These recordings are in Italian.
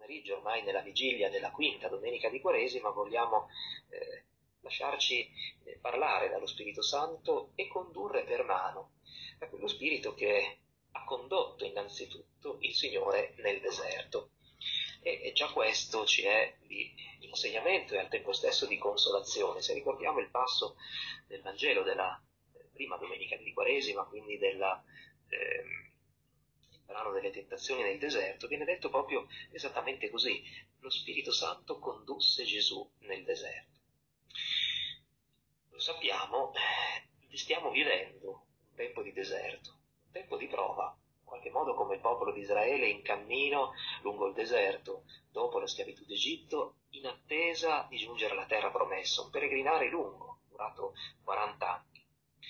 pomeriggio, ormai nella vigilia della quinta domenica di Quaresima, vogliamo lasciarci parlare dallo Spirito Santo e condurre per mano da quello Spirito che ha condotto innanzitutto il Signore nel deserto. E già questo ci è di insegnamento e al tempo stesso di consolazione. Se ricordiamo il passo del Vangelo della prima domenica di Quaresima, quindi il brano delle tentazioni nel deserto, viene detto proprio esattamente così: lo Spirito Santo condusse Gesù nel deserto. Lo sappiamo, stiamo vivendo un tempo di deserto, un tempo di prova, in qualche modo come il popolo di Israele in cammino lungo il deserto, dopo la schiavitù d'Egitto, in attesa di giungere alla terra promessa, un peregrinare lungo, durato 40 anni.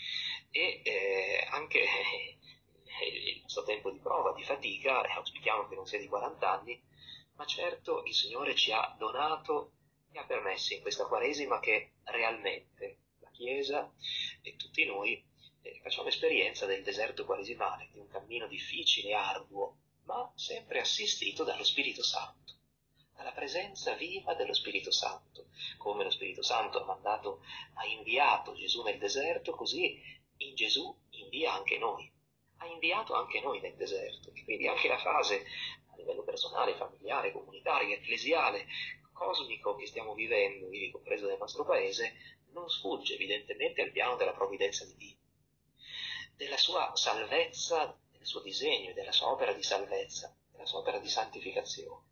E anche il nostro tempo di prova, di fatica, auspichiamo che non sia di 40 anni, ma certo il Signore ci ha donato e ha permesso in questa Quaresima che realmente la Chiesa e tutti noi facciamo esperienza del deserto quaresimale, di un cammino difficile, arduo, ma sempre assistito dallo Spirito Santo, dalla presenza viva dello Spirito Santo. Come lo Spirito Santo ha inviato Gesù nel deserto, così in Gesù invia anche noi. Ha inviato anche noi nel deserto, e quindi anche la fase a livello personale, familiare, comunitario, ecclesiale, cosmico che stiamo vivendo, ivi compreso nel nostro paese, non sfugge evidentemente al piano della provvidenza di Dio, della sua salvezza, del suo disegno, della sua opera di salvezza, della sua opera di santificazione.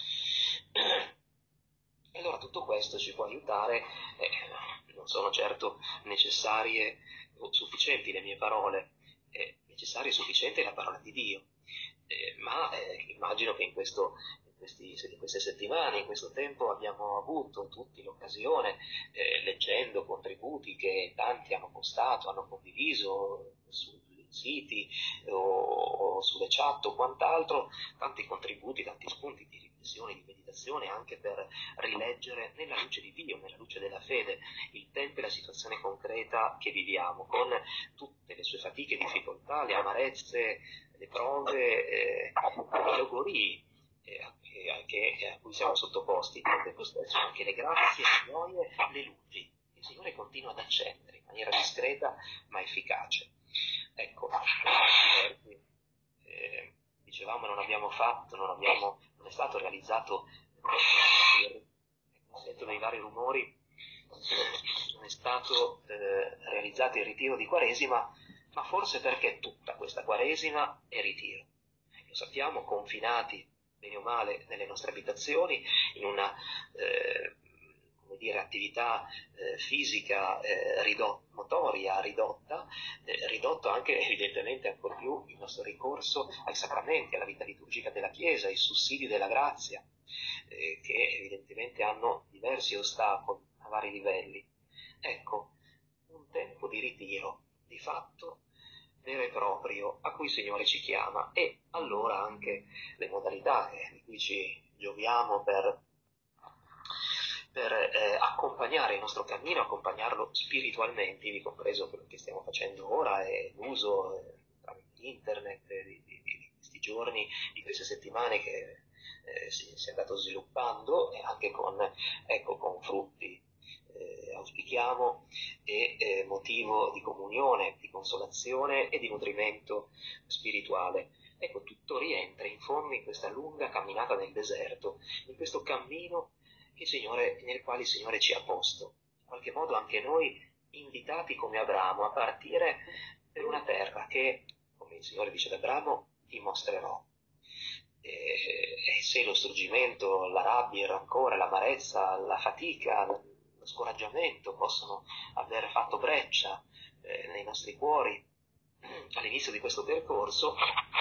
E allora tutto questo ci può aiutare, non sono certo necessarie o sufficienti le mie parole, necessaria e sufficiente la parola di Dio, ma immagino che in queste settimane, in questo tempo, abbiamo avuto tutti l'occasione, leggendo contributi che tanti hanno postato, hanno condiviso sui siti o sulle chat o quant'altro, tanti contributi, tanti spunti di riflessione, di meditazione, anche per rileggere nella luce di Dio, nella luce della fede, il tempo e la situazione concreta che viviamo, con tutte le sue fatiche, difficoltà, le amarezze, le prove, i logorii a cui siamo sottoposti, e al tempo stesso anche le grazie, le gioie, le luci. Il Signore continua ad accendere in maniera discreta ma efficace. Ecco, dicevamo non è stato realizzato, sento dei vari rumori, non è stato realizzato il ritiro di Quaresima, ma forse perché tutta questa Quaresima è ritiro. Lo sappiamo, confinati bene o male nelle nostre abitazioni, in una attività fisica motoria ridotta, ridotto anche evidentemente ancor più il nostro ricorso ai sacramenti, alla vita liturgica della Chiesa, ai sussidi della grazia, che evidentemente hanno diversi ostacoli a vari livelli. Ecco, un tempo di ritiro, di fatto vero e proprio, a cui il Signore ci chiama, e allora anche le modalità di cui ci gioviamo per accompagnare il nostro cammino, accompagnarlo spiritualmente, ivi compreso quello che stiamo facendo ora e l'uso tramite internet di questi giorni, di queste settimane che si è andato sviluppando, e anche con frutti, auspichiamo, e motivo di comunione, di consolazione e di nutrimento spirituale. Ecco, tutto rientra in fondo in questa lunga camminata nel deserto, in questo cammino nel quale il Signore ci ha posto. In qualche modo anche noi invitati come Abramo a partire per una terra che, come il Signore dice ad Abramo, ti mostrerò. E se lo struggimento, la rabbia, il rancore, l'amarezza, la fatica, lo scoraggiamento possono aver fatto breccia nei nostri cuori all'inizio di questo percorso,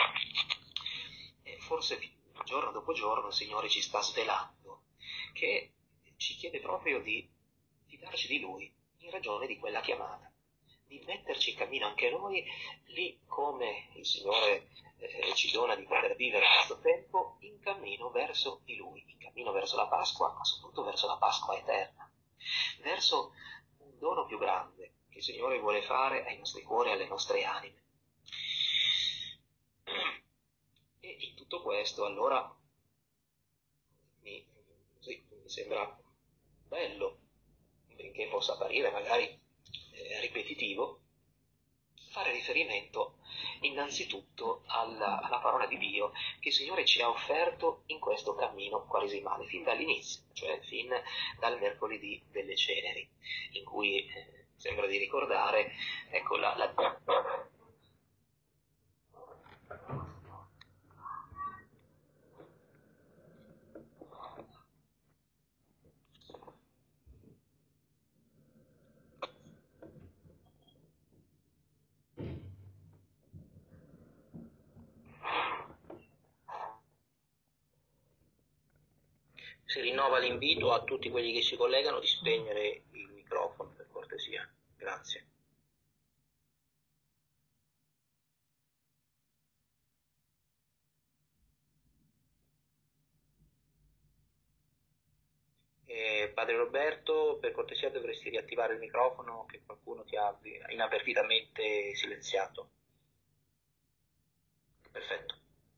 forse giorno dopo giorno il Signore ci sta svelando che ci chiede proprio di fidarci di Lui in ragione di quella chiamata, di metterci in cammino anche noi, lì come il Signore ci dona di poter vivere questo tempo, in cammino verso di Lui, in cammino verso la Pasqua, ma soprattutto verso la Pasqua eterna, verso un dono più grande che il Signore vuole fare ai nostri cuori e alle nostre anime. E in tutto questo, allora, mi sembra bello, benché possa apparire magari ripetitivo, fare riferimento innanzitutto alla parola di Dio che il Signore ci ha offerto in questo cammino quaresimale, fin dall'inizio, cioè fin dal mercoledì delle ceneri, in cui sembra di ricordare, ecco, Si rinnova l'invito a tutti quelli che si collegano di spegnere il microfono, per cortesia. Grazie. Padre Roberto, per cortesia dovresti riattivare il microfono che qualcuno ti ha inavvertitamente silenziato. Perfetto.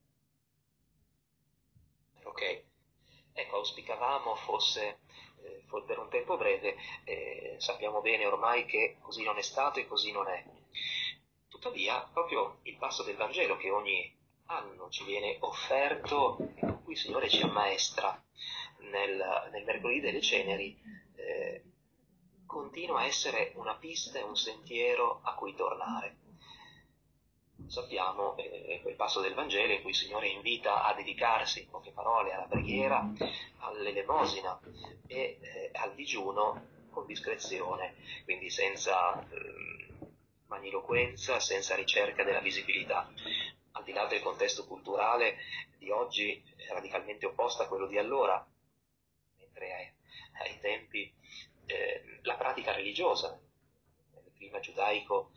Ok, ecco, auspicavamo fosse per un tempo breve, sappiamo bene ormai che così non è stato e così non è. Tuttavia, proprio il passo del Vangelo che ogni anno ci viene offerto e con cui il Signore ci ammaestra nel mercoledì delle ceneri, continua a essere una pista e un sentiero a cui tornare. Sappiamo quel passo del Vangelo in cui il Signore invita a dedicarsi, in poche parole, alla preghiera, all'elemosina e al digiuno con discrezione, quindi senza magniloquenza, senza ricerca della visibilità. Al di là del contesto culturale di oggi radicalmente opposto a quello di allora, mentre ai tempi la pratica religiosa, nel clima giudaico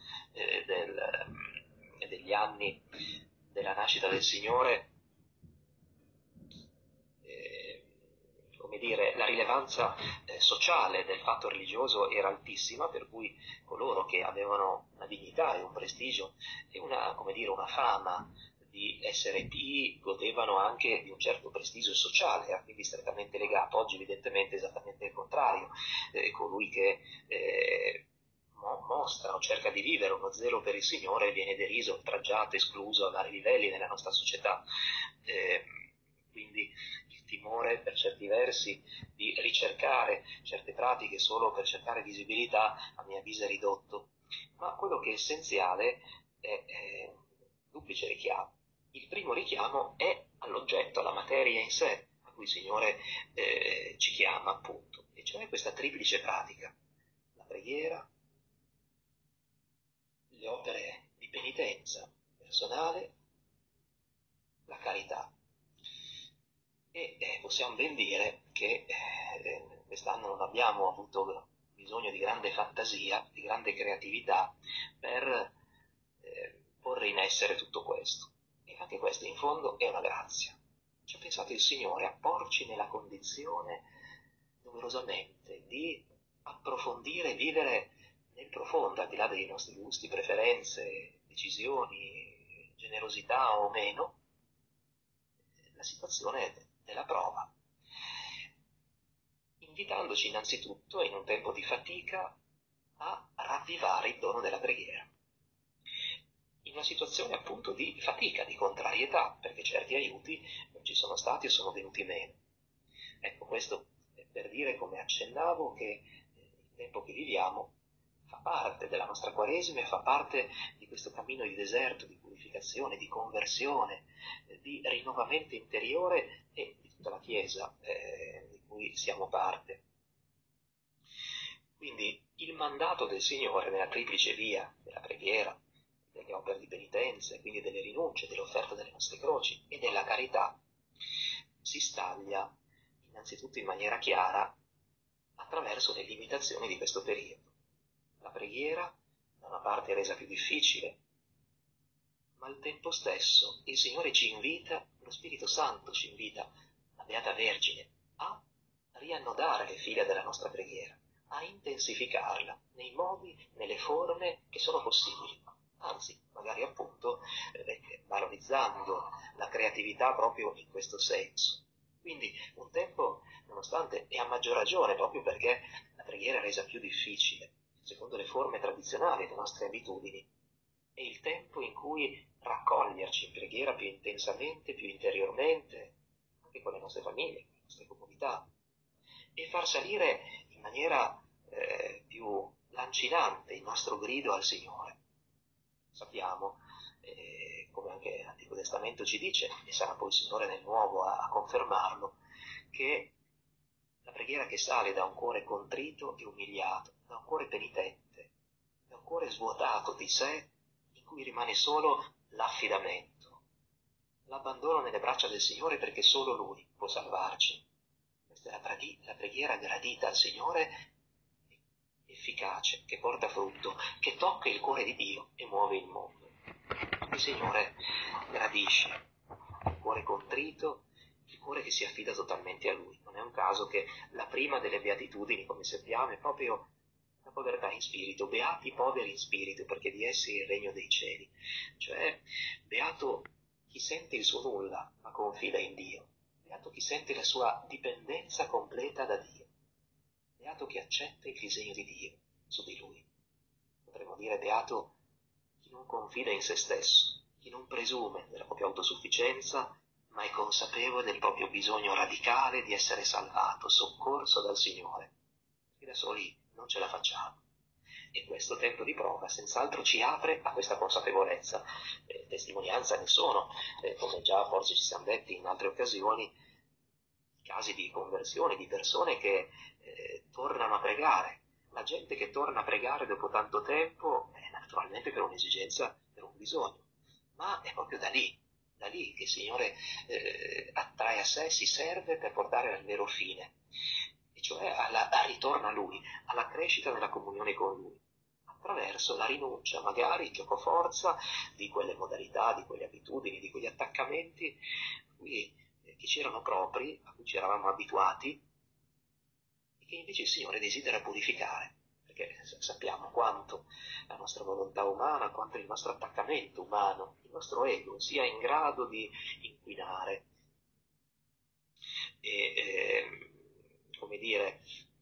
degli anni della nascita del Signore, come dire, la rilevanza sociale del fatto religioso era altissima, per cui coloro che avevano una dignità e un prestigio e una, come dire, una fama di essere pii godevano anche di un certo prestigio sociale, era quindi strettamente legato. Oggi evidentemente è esattamente il contrario, colui che mostra o cerca di vivere uno zelo per il Signore viene deriso, oltraggiato, escluso a vari livelli nella nostra società. Quindi il timore per certi versi di ricercare certe pratiche solo per cercare visibilità a mio avviso è ridotto, ma quello che è essenziale è un duplice richiamo. Il primo richiamo è all'oggetto, alla materia in sé, a cui il Signore ci chiama appunto, e cioè questa triplice pratica, la preghiera, le opere di penitenza personale, la carità. E possiamo ben dire che quest'anno non abbiamo avuto bisogno di grande fantasia, di grande creatività per porre in essere tutto questo. E anche questo in fondo è una grazia. Ci ha pensato il Signore a porci nella condizione, doverosamente, di approfondire e vivere nel profondo, al di là dei nostri gusti, preferenze, decisioni, generosità o meno, la situazione della prova, invitandoci innanzitutto, in un tempo di fatica, a ravvivare il dono della preghiera. In una situazione appunto di fatica, di contrarietà, perché certi aiuti non ci sono stati o sono venuti meno. Ecco, questo è per dire, come accennavo, che il tempo che viviamo fa parte della nostra Quaresima e fa parte di questo cammino di deserto, di purificazione, di conversione, di rinnovamento interiore e di tutta la Chiesa di cui siamo parte. Quindi il mandato del Signore nella triplice via della preghiera, delle opere di penitenza, quindi delle rinunce, dell'offerta delle nostre croci e della carità, si staglia innanzitutto in maniera chiara attraverso le limitazioni di questo periodo. La preghiera, da una parte, è resa più difficile, ma al tempo stesso il Signore ci invita, lo Spirito Santo ci invita, la Beata Vergine, a riannodare le fila della nostra preghiera, a intensificarla nei modi, nelle forme che sono possibili. Anzi, magari appunto valorizzando la creatività proprio in questo senso. Quindi un tempo, nonostante, e a maggior ragione, proprio perché la preghiera è resa più difficile, secondo le forme tradizionali delle nostre abitudini, è il tempo in cui raccoglierci in preghiera più intensamente, più interiormente, anche con le nostre famiglie, con le nostre comunità, e far salire in maniera più lancinante il nostro grido al Signore. Sappiamo, come anche l'Antico Testamento ci dice, e sarà poi il Signore nel Nuovo a confermarlo, che la preghiera che sale da un cuore contrito e umiliato, da un cuore penitente, da un cuore svuotato di sé, in cui rimane solo l'affidamento, l'abbandono nelle braccia del Signore perché solo Lui può salvarci. Questa è la preghiera gradita al Signore, efficace, che porta frutto, che tocca il cuore di Dio e muove il mondo. Il Signore gradisce il cuore contrito, il cuore che si affida totalmente a Lui. Non è un caso che la prima delle beatitudini, come sappiamo, è proprio la povertà in spirito. Beati i poveri in spirito, perché di essi è il regno dei cieli. Cioè, beato chi sente il suo nulla, ma confida in Dio. Beato chi sente la sua dipendenza completa da Dio. Beato chi accetta il disegno di Dio su di lui. Potremmo dire beato chi non confida in se stesso, chi non presume della propria autosufficienza, ma è consapevole del proprio bisogno radicale di essere salvato, soccorso dal Signore. E da soli non ce la facciamo. E questo tempo di prova senz'altro ci apre a questa consapevolezza. Testimonianza ne sono, come già forse ci siamo detti in altre occasioni, casi di conversione di persone che tornano a pregare. La gente che torna a pregare dopo tanto tempo è naturalmente per un'esigenza, per un bisogno, ma è proprio da lì che il Signore attrae a sé, si serve per portare al vero fine, e cioè al ritorno a Lui, alla crescita nella comunione con Lui, attraverso la rinuncia, magari giocoforza, di quelle modalità, di quelle abitudini, di quegli attaccamenti che ci erano propri, a cui ci eravamo abituati, e che invece il Signore desidera purificare, perché sappiamo quanto la nostra volontà umana, quanto il nostro attaccamento umano, il nostro ego sia in grado di inquinare e, come dire,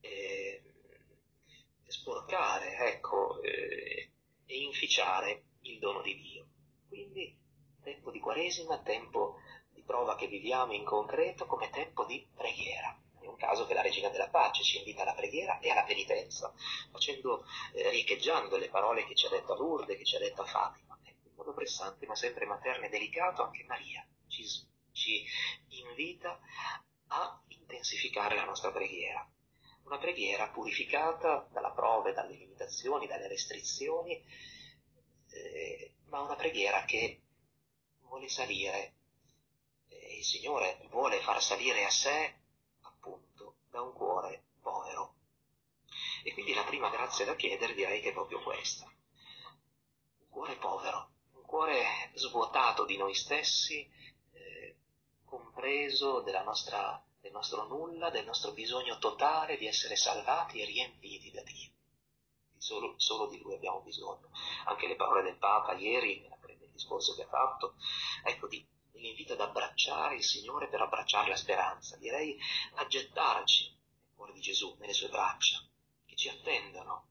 sporcare, ecco, e inficiare il dono di Dio. Quindi tempo di Quaresima, tempo di prova che viviamo in concreto come tempo di preghiera. È un caso che la Regina della Pace ci invita alla preghiera e alla penitenza, riecheggiando le parole che ci ha detto a Lourdes, che ci ha detto a Fatima. In modo pressante, ma sempre materno e delicato, anche Maria ci invita a intensificare la nostra preghiera. Una preghiera purificata dalla prove, dalle limitazioni, dalle restrizioni, ma una preghiera che vuole salire, il Signore vuole far salire a sé, appunto, da un cuore povero. E quindi la prima grazia da chiedere direi che è proprio questa. Un cuore povero, un cuore svuotato di noi stessi, compreso del nostro nulla, del nostro bisogno totale di essere salvati e riempiti da Dio. Solo di Lui abbiamo bisogno. Anche le parole del Papa ieri, nel discorso che ha fatto, ecco, l'invito ad abbracciare il Signore per abbracciare la speranza, direi a gettarci nel cuore di Gesù, nelle sue braccia, che ci attendono,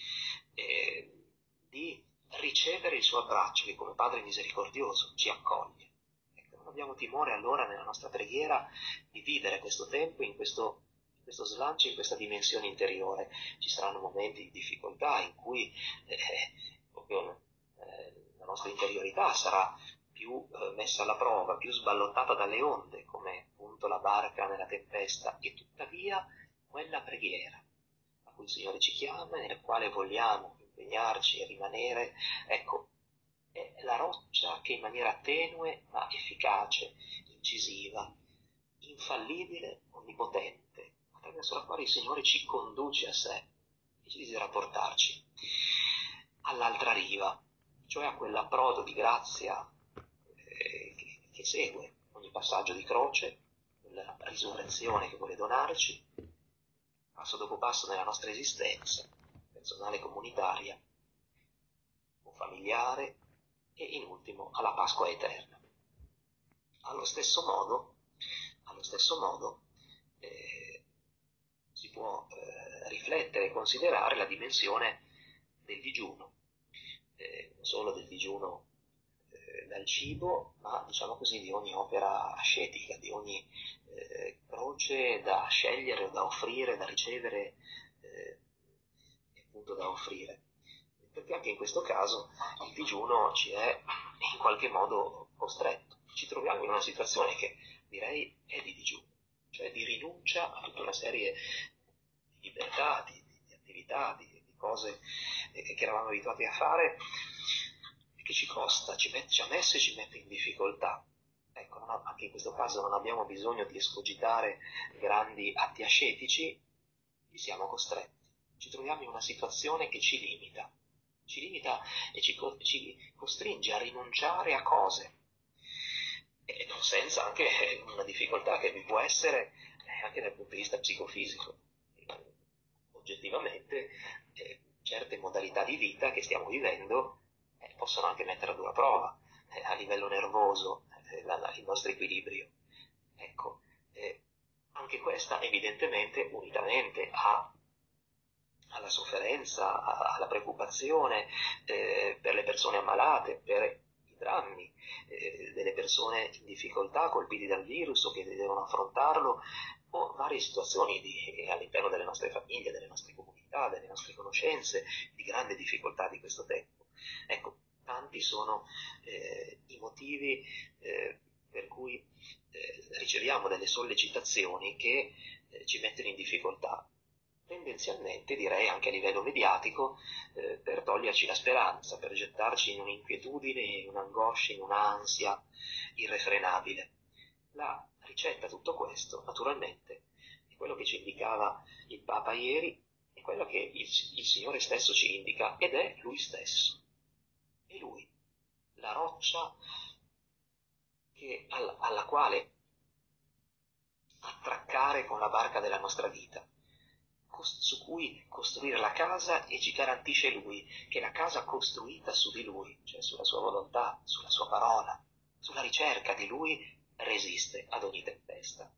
di ricevere il suo abbraccio che come Padre misericordioso ci accoglie. Ecco, non abbiamo timore allora nella nostra preghiera di vivere questo tempo in questo slancio, in questa dimensione interiore. Ci saranno momenti di difficoltà in cui proprio la nostra interiorità sarà più messa alla prova, più sballottata dalle onde, come appunto la barca nella tempesta, e tuttavia quella preghiera a cui il Signore ci chiama e nella quale vogliamo impegnarci e rimanere, ecco, è la roccia che in maniera tenue ma efficace, incisiva, infallibile, onnipotente, attraverso la quale il Signore ci conduce a sé e ci desidera portarci all'altra riva, cioè a quell'approdo di grazia che segue ogni passaggio di croce, quella risurrezione che vuole donarci, passo dopo passo nella nostra esistenza, personale e comunitaria, o familiare, e in ultimo alla Pasqua eterna. Allo stesso allo stesso modo si può riflettere e considerare la dimensione del digiuno, non solo del digiuno dal cibo, ma diciamo così di ogni opera ascetica, di ogni croce da scegliere o da offrire, da ricevere e appunto da offrire. Perché anche in questo caso il digiuno ci è in qualche modo costretto. Ci troviamo in una situazione che direi è di digiuno, cioè di rinuncia a tutta una serie di libertà, di attività, di cose che eravamo abituati a fare e che ci costa, ci ha messo e ci mette in difficoltà. Ecco, anche in questo caso non abbiamo bisogno di escogitare grandi atti ascetici, vi siamo costretti. Ci troviamo in una situazione che ci limita e ci costringe a rinunciare a cose, e non senza anche una difficoltà che vi può essere anche dal punto di vista psicofisico. Oggettivamente certe modalità di vita che stiamo vivendo possono anche mettere a dura prova a livello nervoso il nostro equilibrio. Ecco, anche questa evidentemente unitamente alla sofferenza, alla preoccupazione per le persone ammalate, per i drammi delle persone in difficoltà, colpiti dal virus o che devono affrontarlo, o varie situazioni all'interno delle nostre famiglie, delle nostre comunità, delle nostre conoscenze, di grande difficoltà di questo tempo. Ecco, tanti sono i motivi per cui riceviamo delle sollecitazioni che ci mettono in difficoltà, tendenzialmente direi anche a livello mediatico, per toglierci la speranza, per gettarci in un'inquietudine, in un'angoscia, in un'ansia irrefrenabile. La ricetta a tutto questo, naturalmente, è quello che ci indicava il Papa ieri, è quello che il Signore stesso ci indica, ed è Lui stesso. È Lui, la roccia alla quale attraccare con la barca della nostra vita, su cui costruire la casa, e ci garantisce Lui che la casa costruita su di Lui, cioè sulla sua volontà, sulla sua parola, sulla ricerca di Lui, resiste ad ogni tempesta.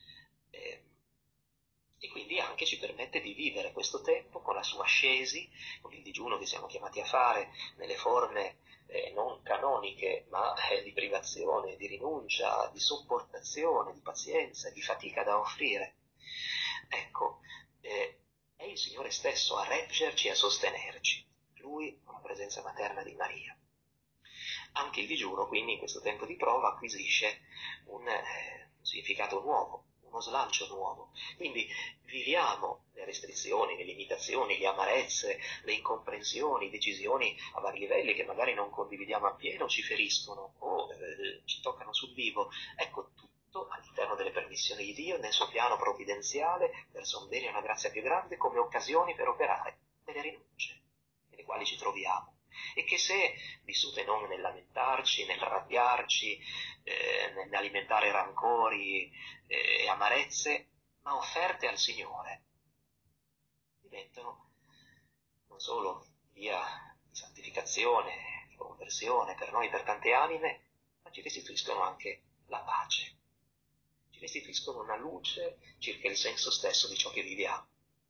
E quindi anche ci permette di vivere questo tempo con la sua ascesi, con il digiuno che siamo chiamati a fare nelle forme non canoniche, ma di privazione, di rinuncia, di sopportazione, di pazienza, di fatica da offrire. Ecco, è il Signore stesso a reggerci e a sostenerci, Lui con la presenza materna di Maria. Anche il digiuno, quindi, in questo tempo di prova acquisisce un significato nuovo, uno slancio nuovo. Quindi viviamo le restrizioni, le limitazioni, le amarezze, le incomprensioni, decisioni a vari livelli che magari non condividiamo appieno, ci feriscono o ci toccano sul vivo. Ecco, tutto all'interno delle permissioni di Dio, nel suo piano provvidenziale, verso un bene e una grazia più grande, come occasioni per operare delle rinunce, nelle quali ci troviamo. E che se vissute non nel lamentarci, nel arrabbiarci, nell'alimentare rancori e amarezze, ma offerte al Signore, diventano non solo via di santificazione, di conversione per noi, per tante anime, ma ci restituiscono anche la pace, ci restituiscono una luce circa il senso stesso di ciò che viviamo.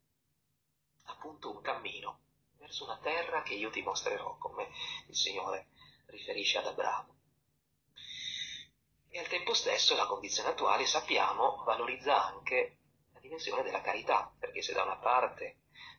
Appunto un cammino verso una terra che io ti mostrerò, come il Signore riferisce ad Abramo. E al tempo stesso la condizione attuale, sappiamo, valorizza anche la dimensione della carità, perché se da una parte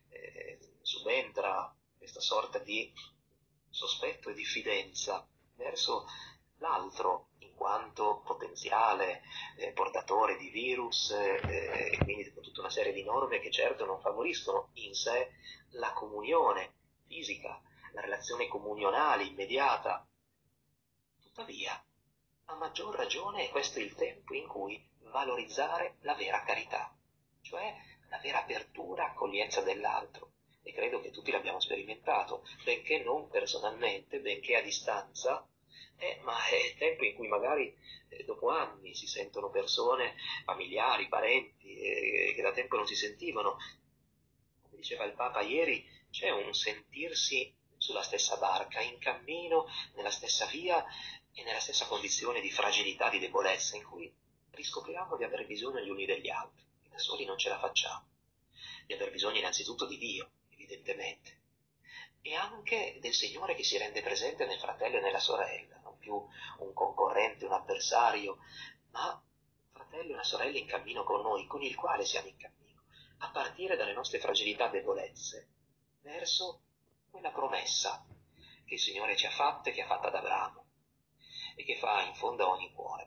subentra questa sorta di sospetto e diffidenza verso l'altro in quanto potenziale portatore di virus, e quindi con tutta una serie di norme che certo non favoriscono in sé la comunione fisica, la relazione comunionale immediata. Tuttavia, a maggior ragione è questo il tempo in cui valorizzare la vera carità, cioè la vera apertura, accoglienza dell'altro. E credo che tutti l'abbiamo sperimentato, benché non personalmente, benché a distanza, ma è il tempo in cui magari dopo anni si sentono persone, familiari, parenti, che da tempo non si sentivano. Come diceva il Papa ieri, c'è un sentirsi sulla stessa barca, in cammino, nella stessa via e nella stessa condizione di fragilità, di debolezza, in cui riscopriamo di avere bisogno gli uni degli altri, e da soli non ce la facciamo, di aver bisogno innanzitutto di Dio, evidentemente, e anche del Signore che si rende presente nel fratello e nella sorella, non più un concorrente, un avversario, ma un fratello e una sorella in cammino con noi, con il quale siamo in cammino, a partire dalle nostre fragilità e debolezze, verso quella promessa che il Signore ci ha fatta e che ha fatta ad Abramo, e che fa in fondo a ogni cuore.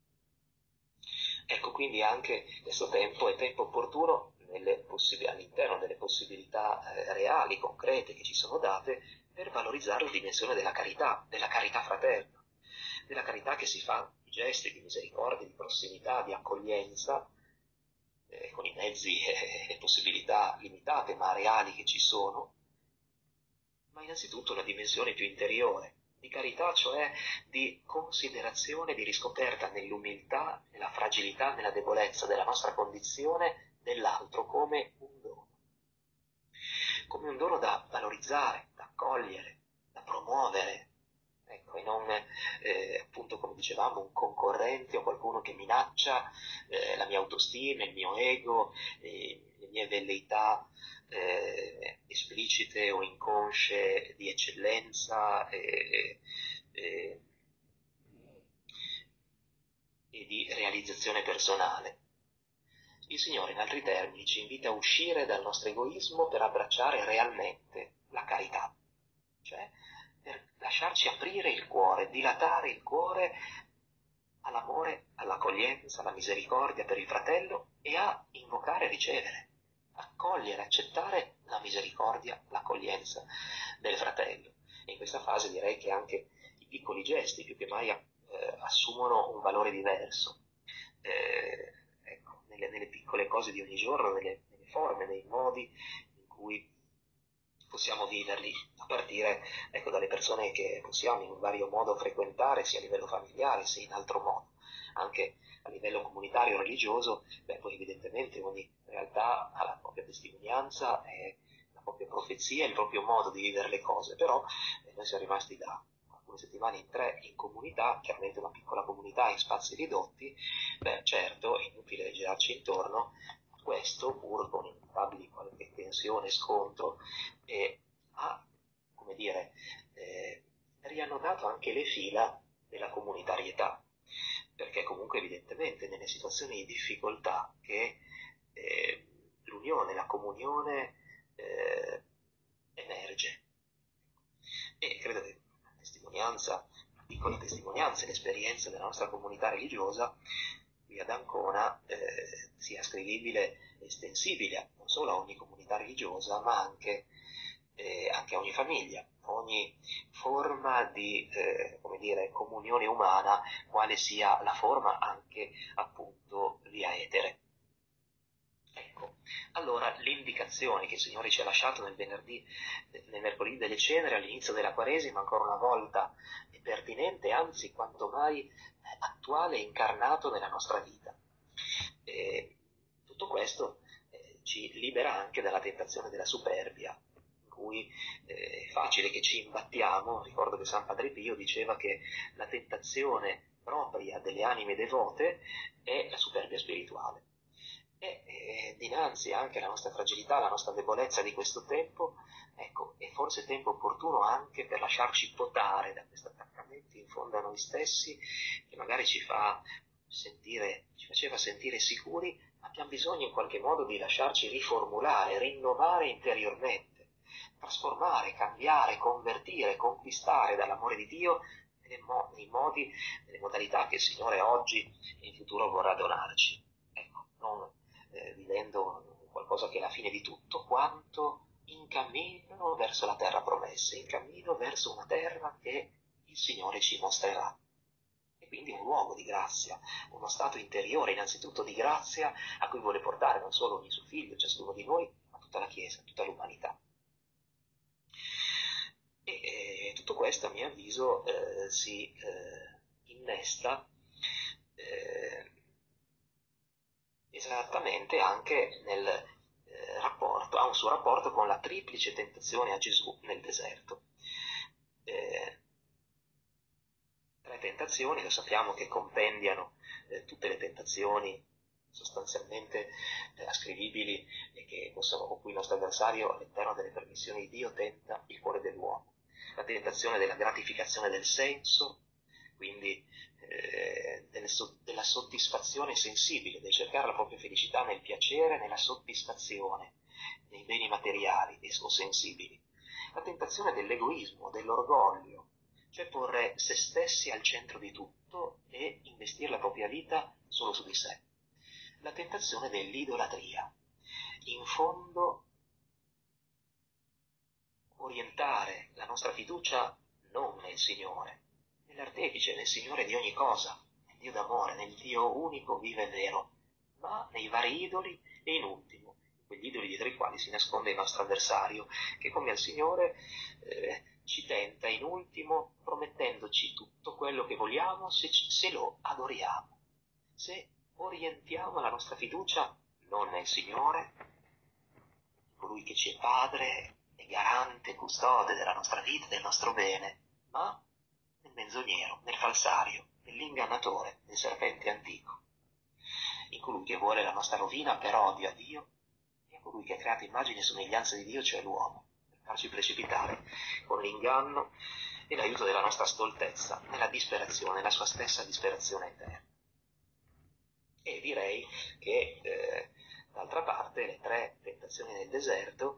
Ecco, quindi anche questo tempo è tempo opportuno all'interno delle possibilità reali, concrete che ci sono date, per valorizzare la dimensione della carità fraterna, della carità che si fa di gesti, di misericordia, di prossimità, di accoglienza, con i mezzi e le possibilità limitate ma reali che ci sono, ma innanzitutto una dimensione più interiore, di carità, cioè di considerazione, di riscoperta nell'umiltà, nella fragilità, nella debolezza della nostra condizione dell'altro come un dono da valorizzare, da accogliere, da promuovere, ecco, e non appunto come dicevamo un concorrente o qualcuno che minaccia la mia autostima, il mio ego, le mie velleità esplicite o inconsce di eccellenza e di realizzazione personale. Il Signore, in altri termini, ci invita a uscire dal nostro egoismo per abbracciare realmente la carità, cioè per lasciarci aprire il cuore, dilatare il cuore all'amore, all'accoglienza, alla misericordia per il fratello e a invocare e ricevere, accogliere, accettare la misericordia, l'accoglienza del fratello. E in questa fase direi che anche i piccoli gesti più che mai assumono un valore diverso. Ecco, nelle piccole cose di ogni giorno, nelle forme, nei modi in cui possiamo viverli, a partire ecco, dalle persone che possiamo in un vario modo frequentare, sia a livello familiare, sia in altro modo, anche a livello comunitario o religioso. Poi evidentemente ogni realtà ha la propria testimonianza, la propria profezia, il proprio modo di vivere le cose, però noi siamo rimasti da alcune settimane in 3 in comunità, chiaramente una piccola comunità in spazi ridotti. Certo, è inutile girarci intorno, questo pur con inevitabili qualche tensione e scontro ha, come dire, riannodato anche le fila della comunitarietà, perché comunque evidentemente nelle situazioni di difficoltà che l'unione, la comunione emerge. E credo che la testimonianza, una piccola testimonianza e l'esperienza della nostra comunità religiosa qui ad Ancona sia ascrivibile e estensibile non solo a ogni comunità religiosa, ma anche a ogni famiglia, a ogni forma di come dire, comunione umana, quale sia la forma anche appunto via etere. Ecco, allora l'indicazione che il Signore ci ha lasciato nel mercoledì delle ceneri, all'inizio della Quaresima, ancora una volta è pertinente, anzi quanto mai attuale e incarnato nella nostra vita. Tutto questo ci libera anche dalla tentazione della superbia, in cui è facile che ci imbattiamo. Ricordo che San Padre Pio diceva che la tentazione propria delle anime devote è la superbia spirituale. E dinanzi anche alla nostra fragilità, alla nostra debolezza di questo tempo, ecco, è forse tempo opportuno anche per lasciarci potare da questi attaccamenti in fondo a noi stessi, che magari ci faceva sentire sicuri, ma abbiamo bisogno in qualche modo di lasciarci riformulare, rinnovare interiormente, trasformare, cambiare, convertire, conquistare dall'amore di Dio nei modi, nelle modalità che il Signore oggi e in futuro vorrà donarci. Ecco, non vivendo qualcosa che è la fine di tutto, quanto in cammino verso la terra promessa, in cammino verso una terra che il Signore ci mostrerà. E quindi un luogo di grazia, uno stato interiore innanzitutto di grazia a cui vuole portare non solo ogni suo figlio, ciascuno di noi, ma tutta la Chiesa, tutta l'umanità. E tutto questo, a mio avviso, si innesta esattamente anche nel rapporto, ha un suo rapporto con la triplice tentazione a Gesù nel deserto. 3 tentazioni, lo sappiamo, che compendiano tutte le tentazioni sostanzialmente ascrivibili e con cui il nostro avversario all'interno delle permissioni di Dio tenta il cuore dell'uomo. La tentazione della gratificazione del senso, quindi della soddisfazione sensibile, del cercare la propria felicità nel piacere, nella soddisfazione, nei beni materiali o sensibili. La tentazione dell'egoismo, dell'orgoglio, cioè porre se stessi al centro di tutto e investire la propria vita solo su di sé. La tentazione dell'idolatria, in fondo orientare la nostra fiducia non nel Signore, nell'artefice, nel Signore di ogni cosa, nel Dio d'amore, nel Dio unico, vivo e vero, ma nei vari idoli e in ultimo, quegli idoli dietro i quali si nasconde il nostro avversario, che come al Signore ci tenta in ultimo promettendoci tutto quello che vogliamo se lo adoriamo, se orientiamo la nostra fiducia non nel Signore, colui che ci è padre e garante, custode della nostra vita, del nostro bene, ma nel menzognero, nel falsario, nell'ingannatore, nel serpente antico, in colui che vuole la nostra rovina per odio a Dio e a colui che ha creato immagine e somiglianza di Dio, cioè l'uomo, per farci precipitare con l'inganno e l'aiuto della nostra stoltezza nella disperazione, la sua stessa disperazione eterna. E direi che d'altra parte le tre tentazioni del deserto,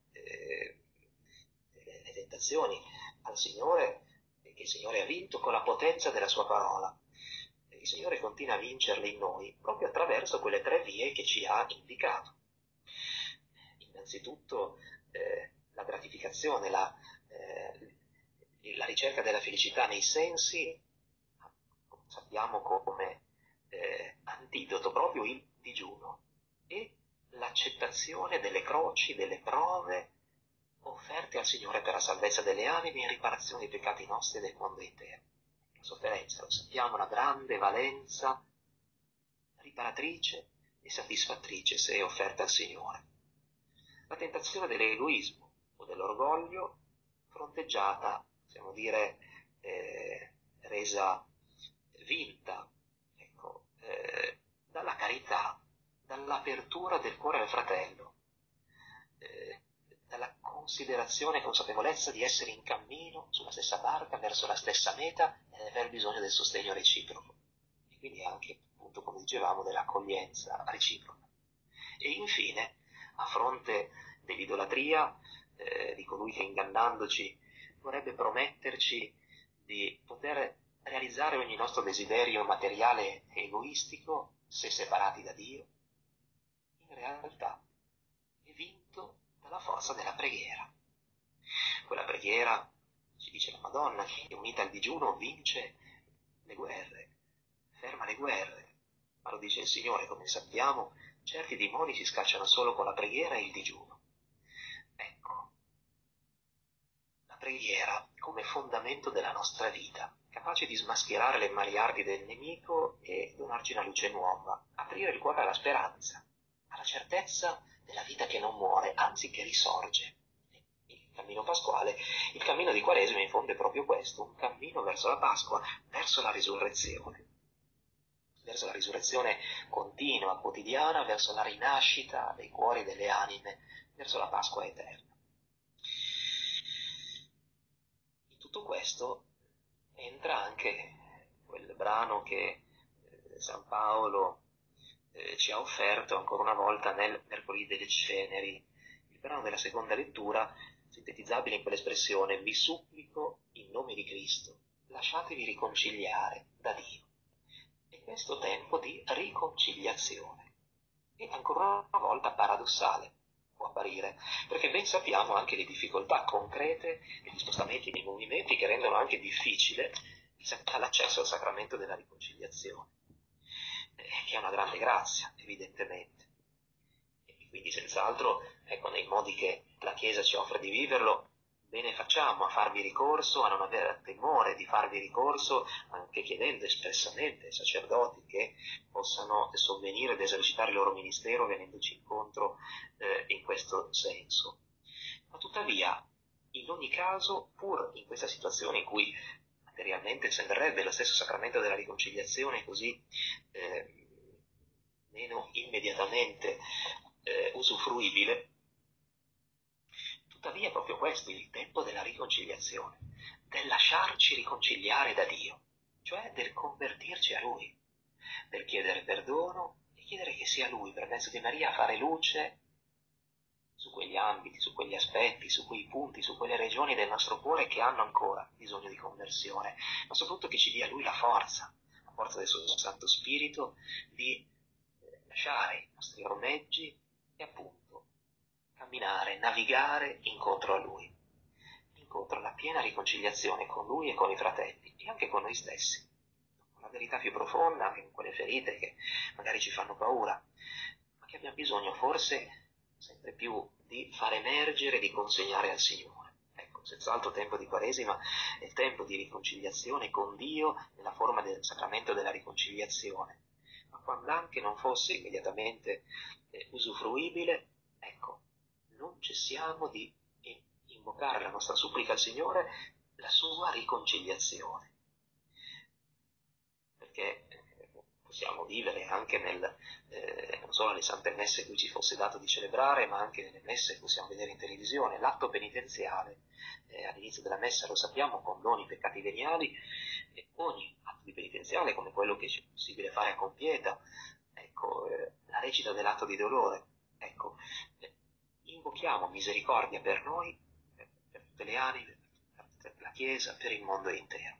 le tentazioni al Signore, che il Signore ha vinto con la potenza della sua parola, il Signore continua a vincerle in noi proprio attraverso quelle tre vie che ci ha indicato. Innanzitutto la gratificazione, la ricerca della felicità nei sensi, sappiamo come antidoto proprio il digiuno e l'accettazione delle croci, delle prove offerte al Signore per la salvezza delle anime e in riparazione dei peccati nostri e del mondo intero. La sofferenza, lo sappiamo, una grande valenza riparatrice e soddisfattrice se è offerta al Signore. La tentazione dell'egoismo o dell'orgoglio fronteggiata, possiamo dire, resa vinta, dalla carità, dall'apertura del cuore al fratello, dalla considerazione e consapevolezza di essere in cammino sulla stessa barca verso la stessa meta e di aver bisogno del sostegno reciproco. E quindi anche, appunto, come dicevamo, dell'accoglienza reciproca. E infine, a fronte dell'idolatria, di colui che ingannandoci vorrebbe prometterci di poter realizzare ogni nostro desiderio materiale e egoistico se separati da Dio, in realtà è vinto dalla forza della preghiera. Quella preghiera, ci dice la Madonna, che unita al digiuno vince le guerre, ferma le guerre, ma lo dice il Signore, come sappiamo, certi demoni si scacciano solo con la preghiera e il digiuno. Ecco, la preghiera come fondamento della nostra vita, capace di smascherare le maliardi del nemico e donarci una luce nuova, aprire il cuore alla speranza, alla certezza della vita che non muore, anzi che risorge. Il cammino pasquale, il cammino di Quaresima in fondo è proprio questo, un cammino verso la Pasqua, verso la risurrezione continua, quotidiana, verso la rinascita dei cuori delle anime, verso la Pasqua eterna. In tutto questo entra anche quel brano che San Paolo ci ha offerto ancora una volta nel Mercoledì delle Ceneri, il brano della seconda lettura, sintetizzabile in quell'espressione: vi supplico in nome di Cristo, lasciatevi riconciliare da Dio. E questo tempo di riconciliazione è ancora una volta paradossale, può apparire, perché ben sappiamo anche le difficoltà concrete e gli spostamenti nei movimenti che rendono anche difficile l'accesso al sacramento della riconciliazione, che è una grande grazia, evidentemente. E quindi senz'altro, ecco, nei modi che la Chiesa ci offre di viverlo, bene facciamo a farvi ricorso, a non avere timore di farvi ricorso, anche chiedendo espressamente ai sacerdoti che possano sovvenire ed esercitare il loro ministero venendoci incontro in questo senso. Ma tuttavia, in ogni caso, pur in questa situazione in cui materialmente sembrerebbe lo stesso sacramento della riconciliazione così meno immediatamente usufruibile, tuttavia è proprio questo il tempo della riconciliazione, del lasciarci riconciliare da Dio, cioè del convertirci a Lui, del chiedere perdono e chiedere che sia Lui, per mezzo di Maria, a fare luce su quegli ambiti, su quegli aspetti, su quei punti, su quelle regioni del nostro cuore che hanno ancora bisogno di conversione, ma soprattutto che ci dia Lui la forza del suo Santo Spirito di lasciare i nostri ormeggi e appunto camminare, navigare incontro a Lui, incontro alla piena riconciliazione con Lui e con i fratelli e anche con noi stessi, la verità più profonda, anche in quelle ferite che magari ci fanno paura, ma che abbiamo bisogno forse sempre più di far emergere, di consegnare al Signore. Ecco, senz'altro il tempo di Quaresima è il tempo di riconciliazione con Dio nella forma del sacramento della riconciliazione, ma quando anche non fosse immediatamente usufruibile, ecco, non cessiamo di invocare la nostra supplica al Signore, la sua riconciliazione, perché possiamo vivere anche non solo nelle sante messe cui ci fosse dato di celebrare, ma anche nelle messe che possiamo vedere in televisione, l'atto penitenziale, all'inizio della messa lo sappiamo, condoni i peccati veniali, e ogni atto di penitenziale, come quello che è possibile fare a compieta, ecco, la recita dell'atto di dolore, ecco, invochiamo misericordia per noi, per tutte le anime, per la Chiesa, per il mondo intero.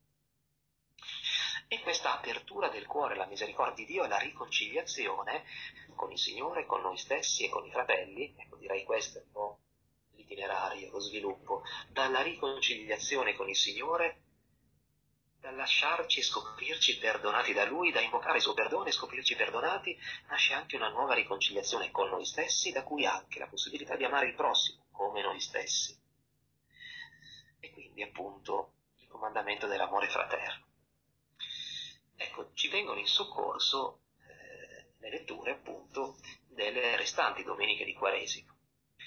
E questa apertura del cuore alla misericordia di Dio e la riconciliazione con il Signore, con noi stessi e con i fratelli, ecco, direi questo è un po' l'itinerario, lo sviluppo, dalla riconciliazione con il Signore, dal lasciarci e scoprirci perdonati da Lui, da invocare il suo perdono e scoprirci perdonati, nasce anche una nuova riconciliazione con noi stessi, da cui anche la possibilità di amare il prossimo come noi stessi. E quindi appunto il comandamento dell'amore fraterno. Ecco, ci vengono in soccorso le letture appunto delle restanti domeniche di Quaresima,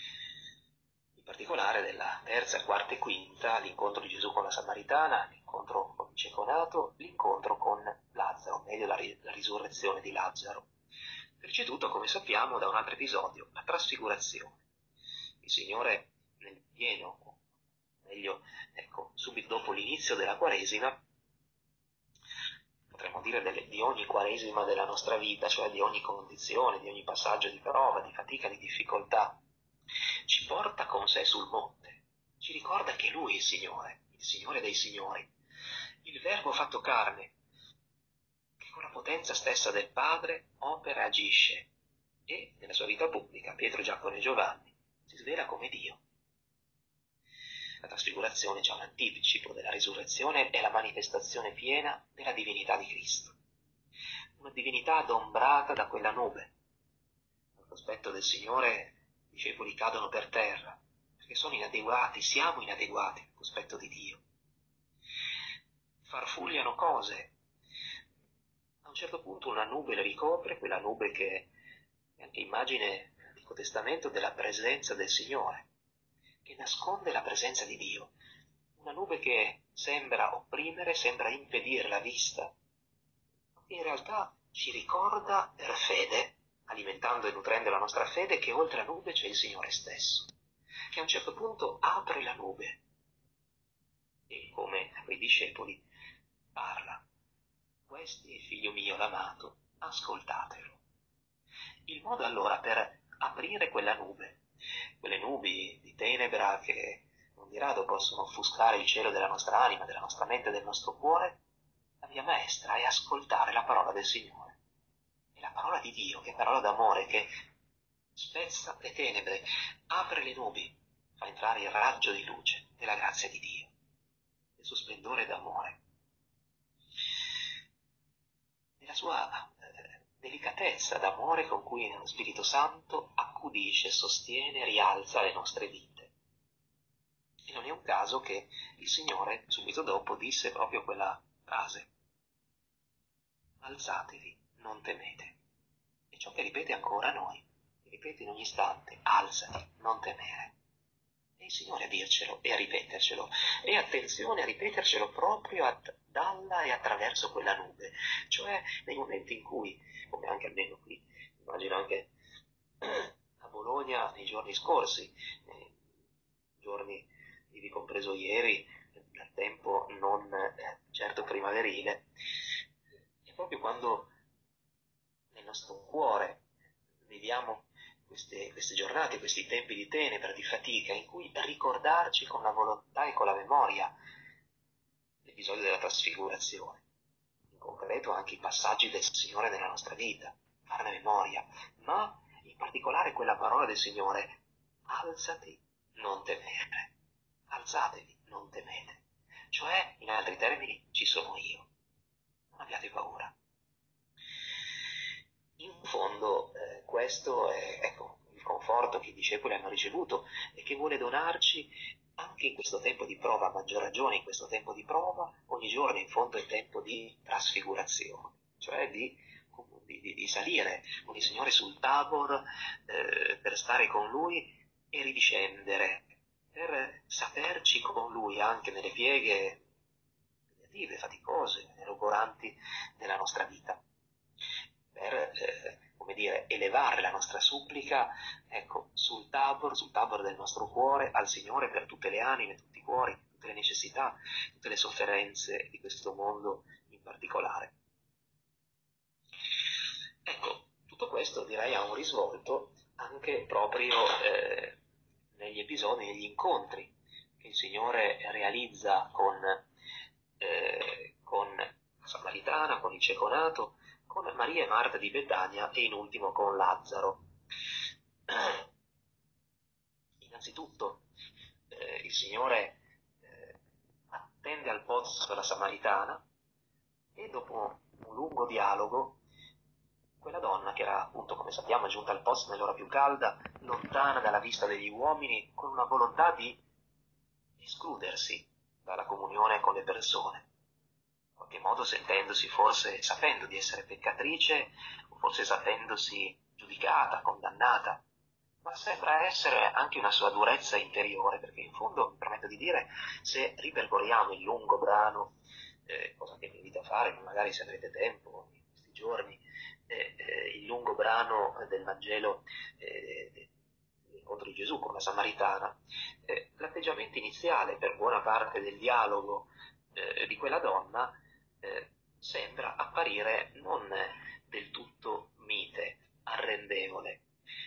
in particolare della terza, quarta e quinta, l'incontro di Gesù con la Samaritana, l'incontro con il cieco, l'incontro con Lazzaro, meglio la risurrezione di Lazzaro, preceduto, come sappiamo, da un altro episodio, la trasfigurazione. Il Signore nel pieno, meglio, ecco, subito dopo l'inizio della Quaresima, potremmo dire di ogni Quaresima della nostra vita, cioè di ogni condizione, di ogni passaggio di prova, di fatica, di difficoltà, ci porta con sé sul monte, ci ricorda che Lui è il Signore dei Signori, il Verbo fatto carne, che con la potenza stessa del Padre opera e agisce, e nella sua vita pubblica, Pietro, Giacomo e Giovanni, si svela come Dio. La trasfigurazione è già un anticipo della risurrezione e la manifestazione piena della divinità di Cristo. Una divinità adombrata da quella nube. Al cospetto del Signore i discepoli cadono per terra, perché sono inadeguati, siamo inadeguati al cospetto di Dio. Farfugliano cose. A un certo punto una nube le ricopre, quella nube che è anche immagine nell'Antico Testamento della presenza del Signore, che nasconde la presenza di Dio, una nube che sembra opprimere, sembra impedire la vista, ma che in realtà ci ricorda per fede, alimentando e nutrendo la nostra fede, che oltre la nube c'è il Signore stesso, che a un certo punto apre la nube e, come a quei discepoli, parla: «Questi è figlio mio l'amato, ascoltatelo». Il modo allora per aprire quella nube, quelle nubi di tenebra che non di rado possono offuscare il cielo della nostra anima, della nostra mente, del nostro cuore, la via maestra è ascoltare la parola del Signore. È la parola di Dio, che è parola d'amore, che spezza le tenebre, apre le nubi, fa entrare il raggio di luce della grazia di Dio, del suo splendore d'amore, della sua delicatezza d'amore con cui lo Spirito Santo accudisce, sostiene, rialza le nostre vite. E non è un caso che il Signore subito dopo disse proprio quella frase: alzatevi, non temete. E ciò che ripete ancora a noi, ripete in ogni istante: alzati, non temere. È il Signore a dircelo e a ripetercelo. E attenzione a ripetercelo proprio dalla e attraverso quella nube, cioè nei momenti in cui, come anche almeno qui, immagino anche a Bologna nei giorni scorsi, giorni ivi compreso ieri, dal tempo non certo primaverile, è proprio quando nel nostro cuore viviamo queste giornate, questi tempi di tenebra, di fatica, in cui ricordarci con la volontà e con la memoria l'episodio della trasfigurazione, in concreto anche i passaggi del Signore nella nostra vita, farne memoria, ma in particolare quella parola del Signore: alzati, non temere, alzatevi, non temete. Cioè, in altri termini, ci sono io, non abbiate paura. In fondo questo è, ecco, il conforto che i discepoli hanno ricevuto e che vuole donarci anche in questo tempo di prova, a maggior ragione in questo tempo di prova. Ogni giorno in fondo è tempo di trasfigurazione, cioè di salire con il Signore sul Tabor per stare con Lui e ridiscendere, per saperci con Lui anche nelle pieghe impegnative, faticose, logoranti della nostra vita, per come dire, elevare la nostra supplica, ecco, sul tabor del nostro cuore, al Signore per tutte le anime, tutti i cuori, tutte le necessità, tutte le sofferenze di questo mondo in particolare. Ecco, tutto questo direi ha un risvolto anche proprio negli episodi, negli incontri che il Signore realizza con la Samaritana, con il cieco nato, con Maria e Marta di Betania e in ultimo con Lazzaro. Innanzitutto il Signore attende al pozzo della Samaritana e dopo un lungo dialogo quella donna, che era appunto, come sappiamo, giunta al pozzo nell'ora più calda, lontana dalla vista degli uomini, con una volontà di escludersi dalla comunione con le persone, in qualche modo sentendosi forse, sapendo di essere peccatrice, o forse sapendosi giudicata, condannata, ma sembra essere anche una sua durezza interiore, perché in fondo, mi permetto di dire, se ripercorriamo il lungo brano, cosa che vi invito a fare, magari se avrete tempo in questi giorni, il lungo brano del Vangelo dell'incontro di Gesù con la Samaritana, l'atteggiamento iniziale per buona parte del dialogo di quella donna sembra apparire non del tutto mite, arrendevole.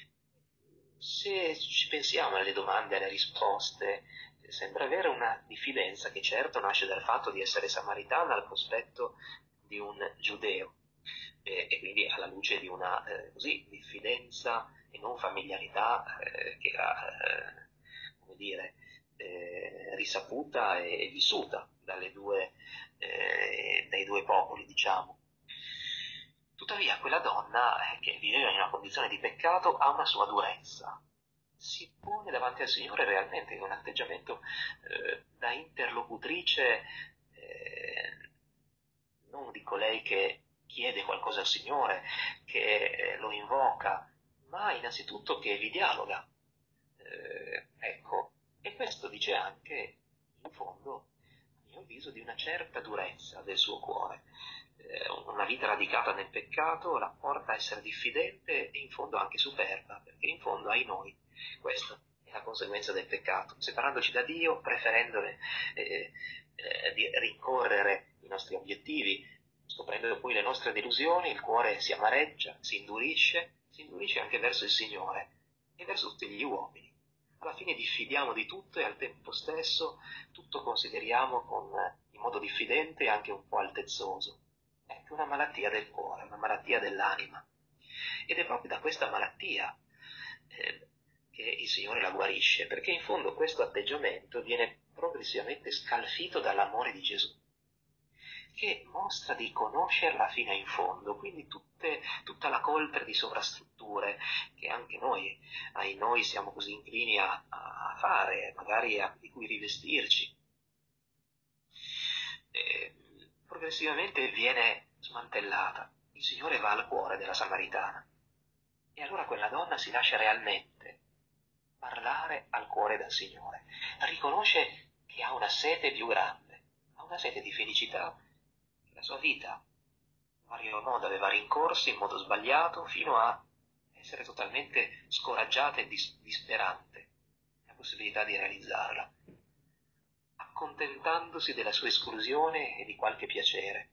Se ci pensiamo alle domande e alle risposte, sembra avere una diffidenza che certo nasce dal fatto di essere samaritana al cospetto di un giudeo, e quindi alla luce di una così diffidenza e non familiarità che era, come dire, risaputa e vissuta dai due popoli, diciamo. Tuttavia quella donna che viveva in una condizione di peccato ha una sua durezza, si pone davanti al Signore realmente in un atteggiamento da interlocutrice, non di colei che chiede qualcosa al Signore, che lo invoca, ma innanzitutto che vi dialoga. Ecco, e questo dice anche, in fondo, a mio avviso, di una certa durezza del suo cuore. Una vita radicata nel peccato la porta a essere diffidente e in fondo anche superba, perché in fondo ai noi questa è la conseguenza del peccato, separandoci da Dio, preferendo di rincorrere i nostri obiettivi, scoprendo poi le nostre delusioni, il cuore si amareggia, si indurisce anche verso il Signore e verso tutti gli uomini. Alla fine diffidiamo di tutto e al tempo stesso tutto consideriamo in modo diffidente e anche un po' altezzoso. È una malattia del cuore, una malattia dell'anima. Ed è proprio da questa malattia che il Signore la guarisce, perché in fondo questo atteggiamento viene progressivamente scalfito dall'amore di Gesù, che mostra di conoscerla fino in fondo, quindi tutta la coltre di sovrastrutture che anche noi siamo così inclini a fare, magari di cui rivestirci. Progressivamente viene smantellata. Il Signore va al cuore della Samaritana e allora quella donna si lascia realmente parlare al cuore del Signore. Riconosce che ha una sete più grande, ha una sete di felicità. La sua vita in vario modo aveva rincorso in modo sbagliato fino a essere totalmente scoraggiata e disperante la possibilità di realizzarla, accontentandosi della sua esclusione e di qualche piacere.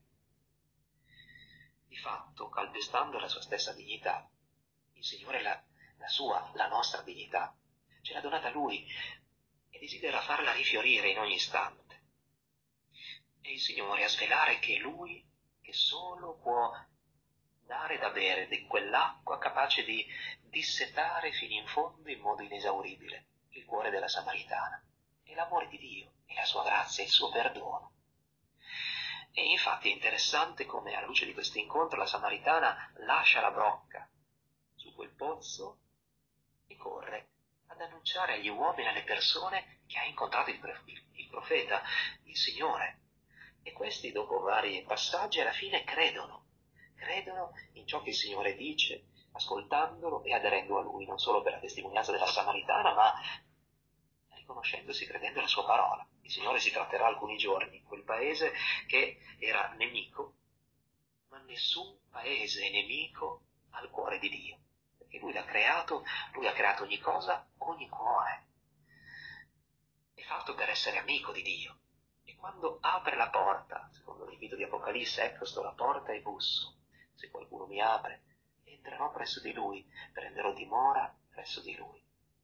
Di fatto, calpestando la sua stessa dignità, il Signore la nostra dignità, ce l'ha donata Lui e desidera farla rifiorire in ogni istante. È il Signore a svelare che è Lui che solo può dare da bere di quell'acqua capace di dissetare fino in fondo in modo inesauribile il cuore della Samaritana. È l'amore di Dio, è la sua grazia, il suo perdono. E infatti è interessante come alla luce di questo incontro la Samaritana lascia la brocca su quel pozzo e corre ad annunciare agli uomini e alle persone che ha incontrato il profeta, il Signore. E questi, dopo vari passaggi, alla fine credono in ciò che il Signore dice, ascoltandolo e aderendo a Lui, non solo per la testimonianza della Samaritana, ma riconoscendosi e credendo alla sua parola. Il Signore si tratterà alcuni giorni in quel paese che era nemico, ma nessun paese è nemico al cuore di Dio, perché Lui l'ha creato, Lui ha creato ogni cosa, ogni cuore è fatto per essere amico di Dio. E quando apre la porta, secondo il rito di Apocalisse, ecco sto alla porta e busso, se qualcuno mi apre, entrerò presso di Lui, prenderò dimora presso di Lui.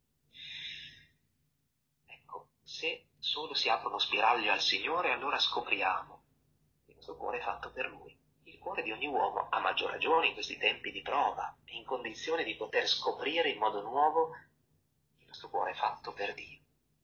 Ecco, se solo si apre uno spiraglio al Signore, allora scopriamo che il nostro cuore è fatto per Lui. Il cuore di ogni uomo, a maggior ragione in questi tempi di prova, è in condizione di poter scoprire in modo nuovo che il nostro cuore è fatto per Dio.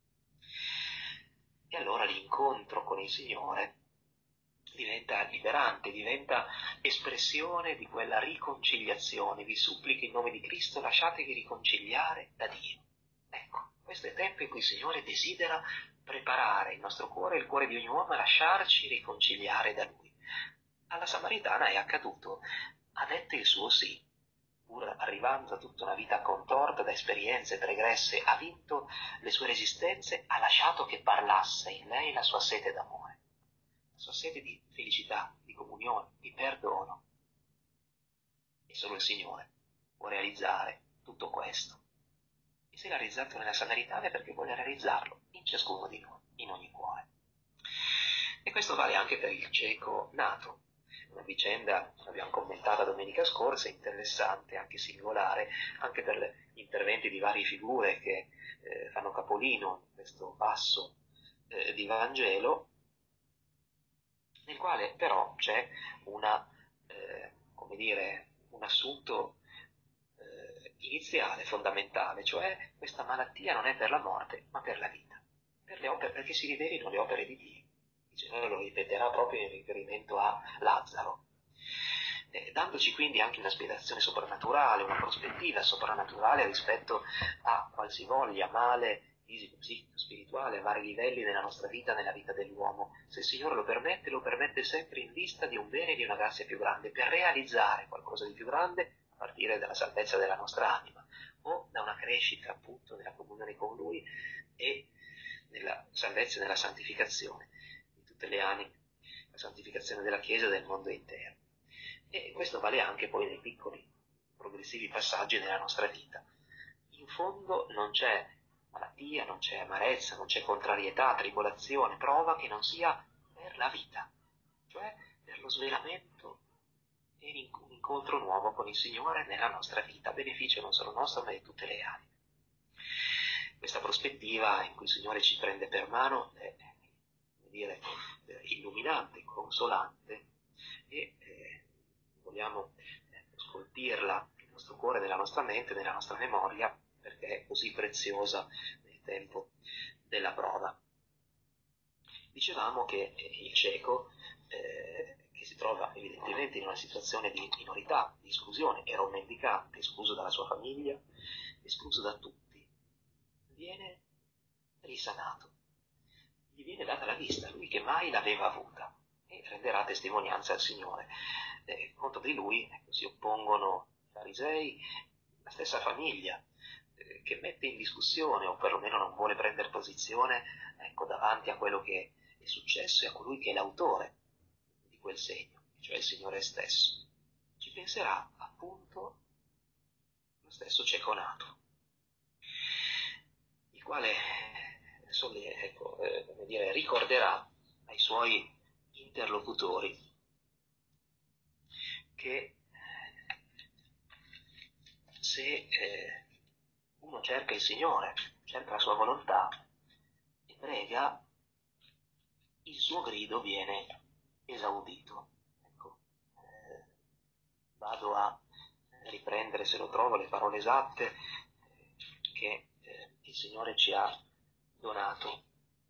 E allora l'incontro con il Signore diventa liberante, diventa espressione di quella riconciliazione. Vi supplico in nome di Cristo, lasciatevi riconciliare da Dio. Ecco, questo è il tempo in cui il Signore desidera preparare il nostro cuore e il cuore di ogni uomo a lasciarci riconciliare da Lui. Alla Samaritana è accaduto, ha detto il suo sì, pur arrivando a tutta una vita contorta da esperienze pregresse, ha vinto le sue resistenze, ha lasciato che parlasse in lei la sua sete d'amore, la sua sete di felicità, di comunione, di perdono. E solo il Signore può realizzare tutto questo. E se l'ha realizzato nella Samaritana è perché vuole realizzarlo in ciascuno di noi, in ogni cuore. E questo vale anche per il cieco nato. Una vicenda che abbiamo commentato domenica scorsa, interessante, anche singolare, anche per gli interventi di varie figure che fanno capolino in questo passo di Vangelo, nel quale però c'è un assunto iniziale, fondamentale, cioè questa malattia non è per la morte, ma per la vita, per le opere, perché si rivelino le opere di Dio. Il Signore lo ripeterà proprio in riferimento a Lazzaro, dandoci quindi anche una spiegazione soprannaturale, una prospettiva soprannaturale rispetto a qualsivoglia male fisico, psichico, spirituale, a vari livelli nella nostra vita, nella vita dell'uomo. Se il Signore lo permette sempre in vista di un bene e di una grazia più grande, per realizzare qualcosa di più grande a partire dalla salvezza della nostra anima, o da una crescita appunto nella comunione con Lui e nella salvezza e nella santificazione di tutte le anime, la santificazione della Chiesa e del mondo intero. E questo vale anche poi nei piccoli, progressivi passaggi nella nostra vita. In fondo non c'è malattia, non c'è amarezza, non c'è contrarietà, tribolazione, prova che non sia per la vita, cioè per lo svelamento e un incontro nuovo con il Signore nella nostra vita, beneficio non solo nostro ma di tutte le anime. Questa prospettiva in cui il Signore ci prende per mano è, illuminante, consolante e vogliamo scolpirla nel nostro cuore, nella nostra mente, nella nostra memoria, perché è così preziosa nel tempo della prova. Dicevamo che il cieco, che si trova evidentemente in una situazione di minorità, di esclusione, era un mendicante, escluso dalla sua famiglia, escluso da tutti, viene risanato, gli viene data la vista, lui che mai l'aveva avuta, e renderà testimonianza al Signore. Contro di lui si oppongono i farisei, la stessa famiglia, che mette in discussione, o perlomeno non vuole prendere posizione, ecco, davanti a quello che è successo e a colui che è l'autore di quel segno, cioè il Signore stesso. Ci penserà appunto lo stesso cieco nato, il quale ecco, come dire, ricorderà ai suoi interlocutori che se uno cerca il Signore, cerca la sua volontà e prega, il suo grido viene esaudito. Ecco, vado a riprendere, se lo trovo, le parole esatte che il Signore ci ha donato.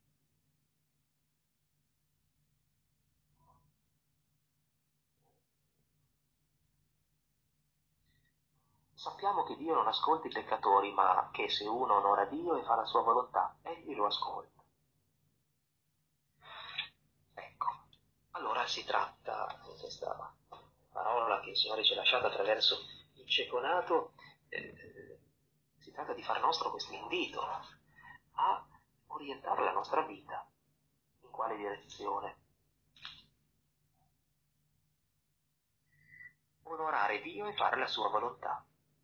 Sappiamo che Dio non ascolta i peccatori, ma che se uno onora Dio e fa la sua volontà, egli lo ascolta. Ecco, allora si tratta di questa parola che il Signore ci ha lasciato attraverso il cieco nato, si tratta di far nostro questo invito a orientare la nostra vita. In quale direzione? Onorare Dio e fare la sua volontà,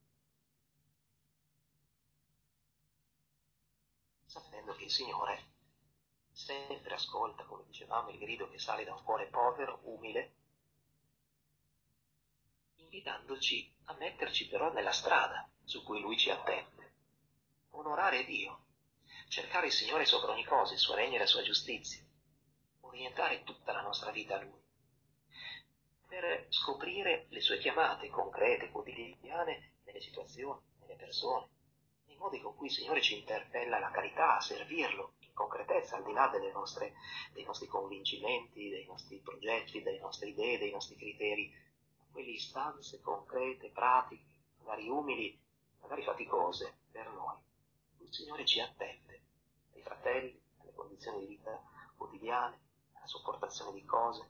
sapendo che il Signore sempre ascolta, come dicevamo, il grido che sale da un cuore povero, umile, invitandoci a metterci però nella strada su cui Lui ci attende. Onorare Dio, cercare il Signore sopra ogni cosa, il suo regno e la sua giustizia, orientare tutta la nostra vita a Lui, per scoprire le sue chiamate concrete, quotidiane, nelle situazioni, nelle persone, nei modi con cui il Signore ci interpella alla carità, a servirlo in concretezza, al di là dei nostri convincimenti, dei nostri progetti, delle nostre idee, dei nostri criteri, quelle istanze concrete, pratiche, magari umili, magari faticose per noi. Il Signore ci attende, ai fratelli, alle condizioni di vita quotidiane, alla sopportazione di cose,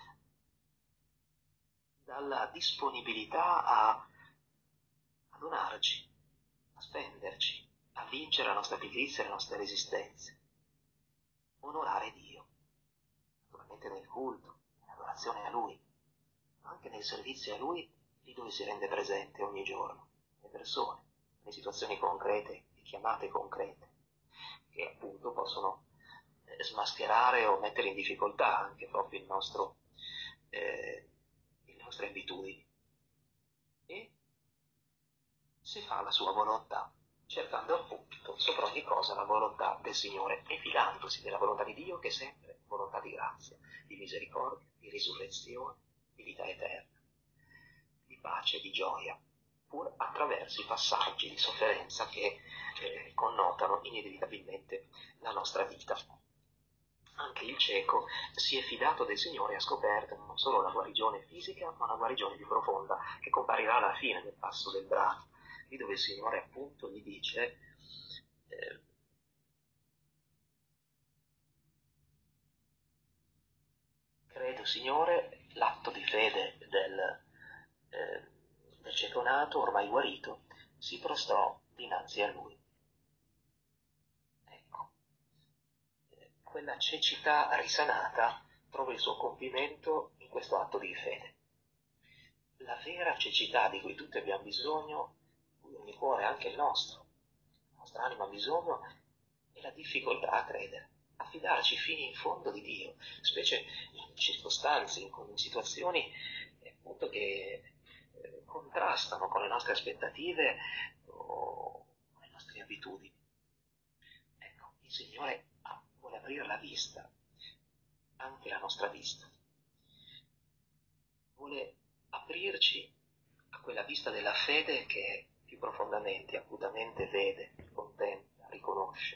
dalla disponibilità a donarci, a spenderci, a vincere la nostra pigrizia e le nostre resistenze. Onorare Dio, naturalmente nel culto, nell'adorazione a Lui, ma anche nel servizio a Lui, lì dove si rende presente ogni giorno, le persone, le situazioni concrete, le chiamate concrete, che appunto possono smascherare o mettere in difficoltà anche proprio le nostre abitudini. E se fa la sua volontà, cercando appunto sopra ogni cosa la volontà del Signore e fidandosi della volontà di Dio, che è sempre volontà di grazia, di misericordia, di risurrezione, di vita eterna, di pace, di gioia, pur attraverso i passaggi di sofferenza che connotano inevitabilmente la nostra vita. Anche il cieco si è fidato del Signore e ha scoperto non solo la guarigione fisica, ma una guarigione più profonda che comparirà alla fine del passo del brano, lì dove il Signore appunto gli dice credo, Signore, l'atto di fede del cieco nato, ormai guarito, si prostrò dinanzi a lui. Ecco, quella cecità risanata trova il suo compimento in questo atto di fede. La vera cecità di cui tutti abbiamo bisogno, di cui ogni cuore, anche il nostro, la nostra anima ha bisogno, è la difficoltà a credere, a fidarci fino in fondo di Dio, specie in circostanze, in situazioni appunto che contrastano con le nostre aspettative o con le nostre abitudini. Ecco, il Signore vuole aprire la vista, anche la nostra vista. Vuole aprirci a quella vista della fede che più profondamente, acutamente vede, contempla, riconosce.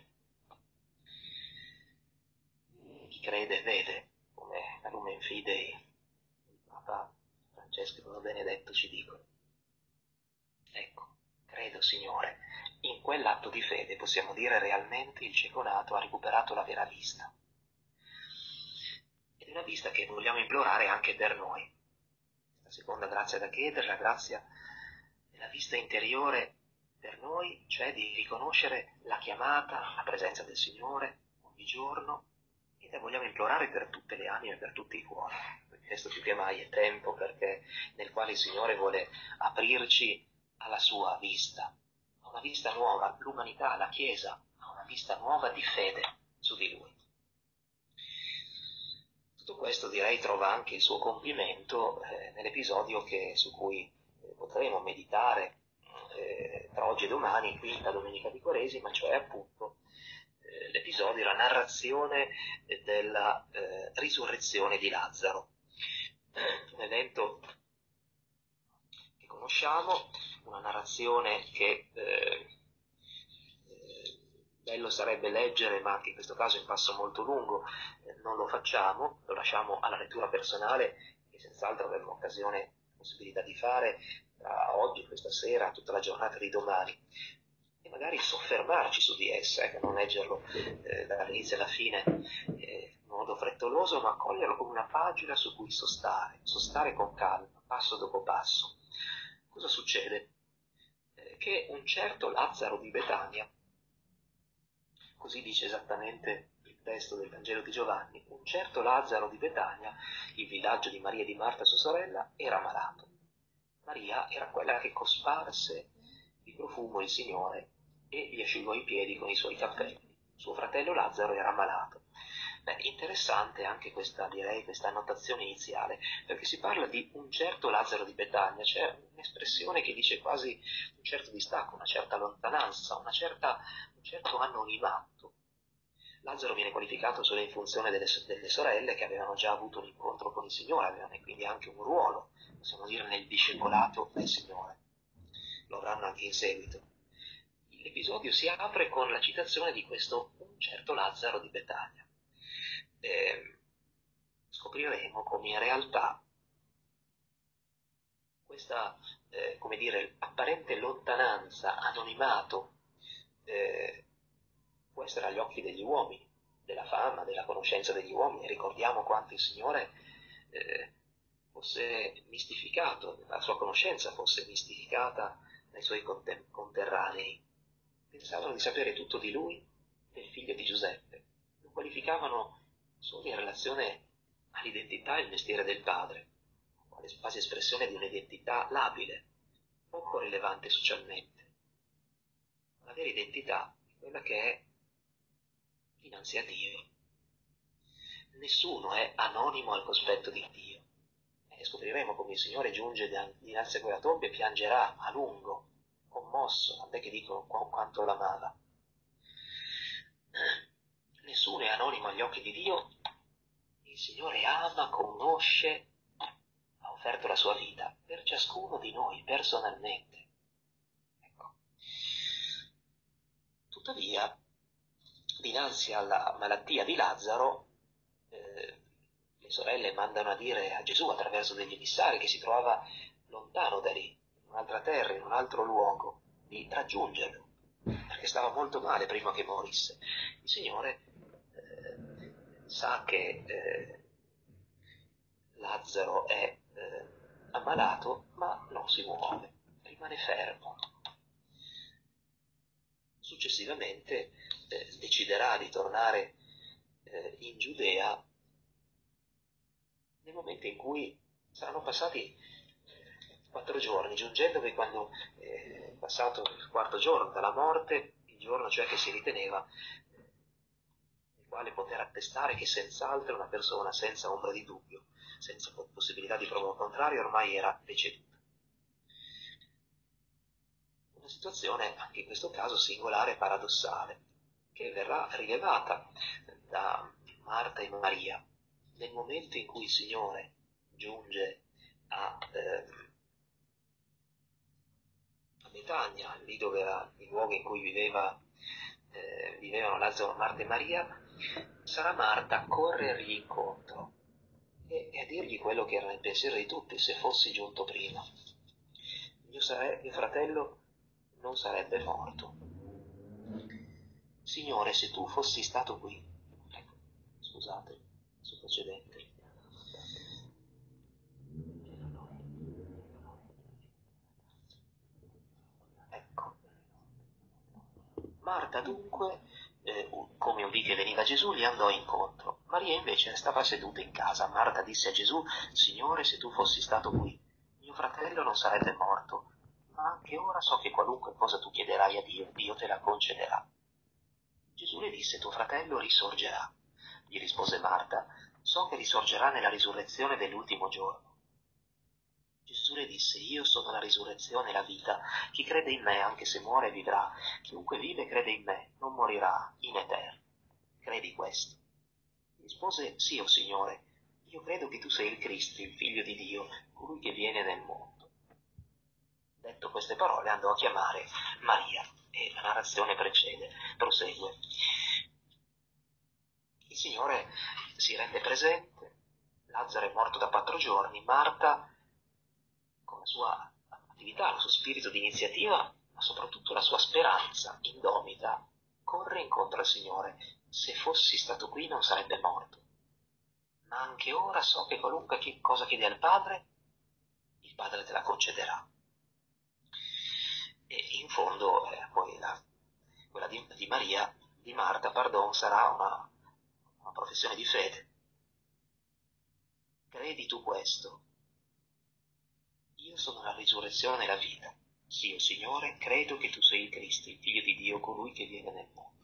Chi crede vede, come la Lumen Fidei, il Papa Francesco Benedetto ci dicono. Ecco, credo, Signore, in quell'atto di fede possiamo dire realmente il cieco nato ha recuperato la vera vista. Ed è una vista che vogliamo implorare anche per noi. La seconda grazia da chiedere, la grazia della vista interiore per noi, cioè di riconoscere la chiamata, la presenza del Signore ogni giorno, e la vogliamo implorare per tutte le anime, per tutti i cuori. Questo più che mai è tempo nel quale il Signore vuole aprirci alla sua vista, a una vista nuova, l'umanità, la Chiesa, a una vista nuova di fede su di Lui. Tutto questo, direi, trova anche il suo compimento nell'episodio su cui potremo meditare tra oggi e domani, quinta domenica di Quaresima, cioè appunto l'episodio, la narrazione della risurrezione di Lazzaro. Un evento che conosciamo, una narrazione che bello sarebbe leggere, ma anche in questo caso è un passo molto lungo, non lo facciamo, lo lasciamo alla lettura personale, che senz'altro avremo occasione, possibilità di fare tra oggi, questa sera, tutta la giornata di domani, e magari soffermarci su di essa, non leggerlo dall'inizio alla fine in modo frettoloso, ma coglierlo come una pagina su cui sostare con calma, passo dopo passo. Cosa succede? Che un certo Lazzaro di Betania, così dice esattamente il testo del Vangelo di Giovanni, un certo Lazzaro di Betania, il villaggio di Maria e di Marta sua sorella, era malato. Maria era quella che cosparse di profumo il Signore e gli asciugò i piedi con i suoi capelli. Suo fratello Lazzaro era malato. Interessante anche questa annotazione iniziale, perché si parla di un certo Lazzaro di Betania, c'è un'espressione che dice quasi un certo distacco, una certa lontananza, un certo anonimato. Lazzaro viene qualificato solo in funzione delle sorelle che avevano già avuto un incontro con il Signore, avevano quindi anche un ruolo, possiamo dire, nel discepolato del Signore. Lo avranno anche in seguito. L'episodio si apre con la citazione di questo un certo Lazzaro di Betania. Scopriremo come in realtà questa, apparente lontananza, anonimato, può essere agli occhi degli uomini, della fama, della conoscenza degli uomini. Ricordiamo quanto il Signore fosse mistificato, la sua conoscenza fosse mistificata dai suoi conterranei. Pensavano di sapere tutto di lui, del figlio di Giuseppe. Lo qualificavano solo in relazione all'identità e al mestiere del padre, quale quasi espressione di un'identità labile, poco rilevante socialmente. La vera identità è quella che è dinanzi a Dio. Nessuno è anonimo al cospetto di Dio. E scopriremo come il Signore giunge dinanzi a quella tomba e piangerà a lungo, commosso, tant'è che dicono quanto l'amava. Nessuno è anonimo agli occhi di Dio. Il Signore ama, conosce, ha offerto la sua vita per ciascuno di noi personalmente. Ecco. Tuttavia, dinanzi alla malattia di Lazzaro, le sorelle mandano a dire a Gesù attraverso degli emissari che si trovava lontano da lì, in un'altra terra, in un altro luogo, di raggiungerlo, perché stava molto male prima che morisse. Il Signore sa che Lazzaro è ammalato, ma non si muove, rimane fermo. Successivamente deciderà di tornare in Giudea nel momento in cui saranno passati 4 giorni, giungendo che quando è passato il 4º giorno dalla morte, il giorno cioè che si riteneva, nel quale poter attestare che senz'altro una persona senza ombra di dubbio, senza possibilità di prova contraria, ormai era deceduta. Una situazione, anche in questo caso, singolare e paradossale, che verrà rilevata da Marta e Maria nel momento in cui il Signore giunge a Betania, lì dove era il luogo in cui vivevano Lazzaro, Marta e Maria. Sarà Marta a corrergli incontro e a dirgli quello che era nel pensiero di tutti: se fossi giunto prima, mio fratello non sarebbe morto. Signore, se tu fossi stato qui. Ecco, scusate, sul precedente. Ecco, Marta dunque, come udì che veniva Gesù, gli andò incontro. Maria invece stava seduta in casa. Marta disse a Gesù: Signore, se tu fossi stato qui, mio fratello non sarebbe morto, ma anche ora so che qualunque cosa tu chiederai a Dio, Dio te la concederà. Gesù le disse: tuo fratello risorgerà. Gli rispose Marta: so che risorgerà nella risurrezione dell'ultimo giorno. Gesù le disse: io sono la risurrezione e la vita. Chi crede in me, anche se muore, vivrà. Chiunque vive e crede in me non morirà in eterno. Credi questo? Rispose: sì, o Signore, io credo che tu sei il Cristo, il Figlio di Dio, colui che viene nel mondo. Detto queste parole andò a chiamare Maria e la narrazione prosegue. Il Signore si rende presente, Lazzaro è morto da 4 giorni, Marta, con la sua attività, il suo spirito di iniziativa, ma soprattutto la sua speranza indomita, corre incontro al Signore. Se fossi stato qui non sarebbe morto. Ma anche ora so che qualunque cosa chiedi al Padre, il Padre te la concederà. E in fondo, poi quella di Maria, di Marta, sarà una professione di fede. Credi tu questo? Io sono la risurrezione e la vita. Sì, o Signore, credo che tu sei il Cristo, il Figlio di Dio, colui che viene nel mondo.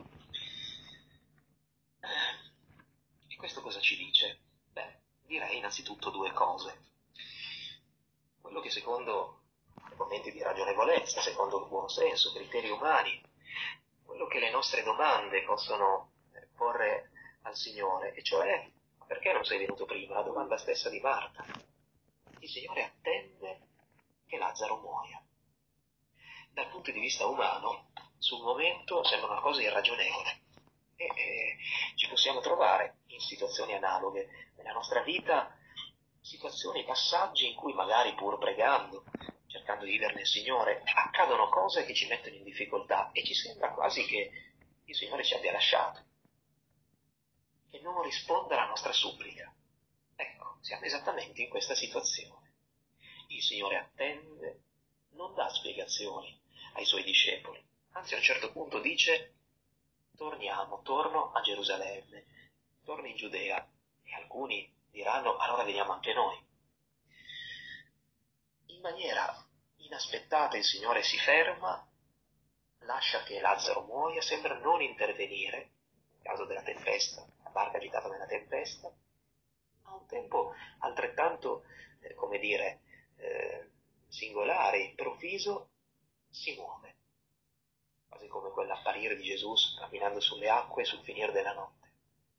E questo cosa ci dice? Beh, direi innanzitutto 2 cose. Quello che secondo argomenti di ragionevolezza, secondo il buon senso, criteri umani, quello che le nostre domande possono porre al Signore, e cioè: perché non sei venuto prima? La domanda stessa di Marta. Il Signore attende che Lazzaro muoia. Dal punto di vista umano, sul momento sembra una cosa irragionevole e ci possiamo trovare in situazioni analoghe nella nostra vita, situazioni, passaggi in cui magari pur pregando, cercando di vivere nel Signore, accadono cose che ci mettono in difficoltà e ci sembra quasi che il Signore ci abbia lasciato, che non risponda alla nostra supplica. Ecco, siamo esattamente in questa situazione. Il Signore attende, non dà spiegazioni ai suoi discepoli, anzi a un certo punto dice: torno a Gerusalemme, torno in Giudea. E alcuni diranno: allora veniamo anche noi. In maniera inaspettata il Signore si ferma, lascia che Lazzaro muoia, sembra non intervenire nel caso della tempesta, la barca agitata nella tempesta. A un tempo altrettanto, singolare, improvviso, si muove, quasi come quell'apparire di Gesù camminando sulle acque sul finire della notte.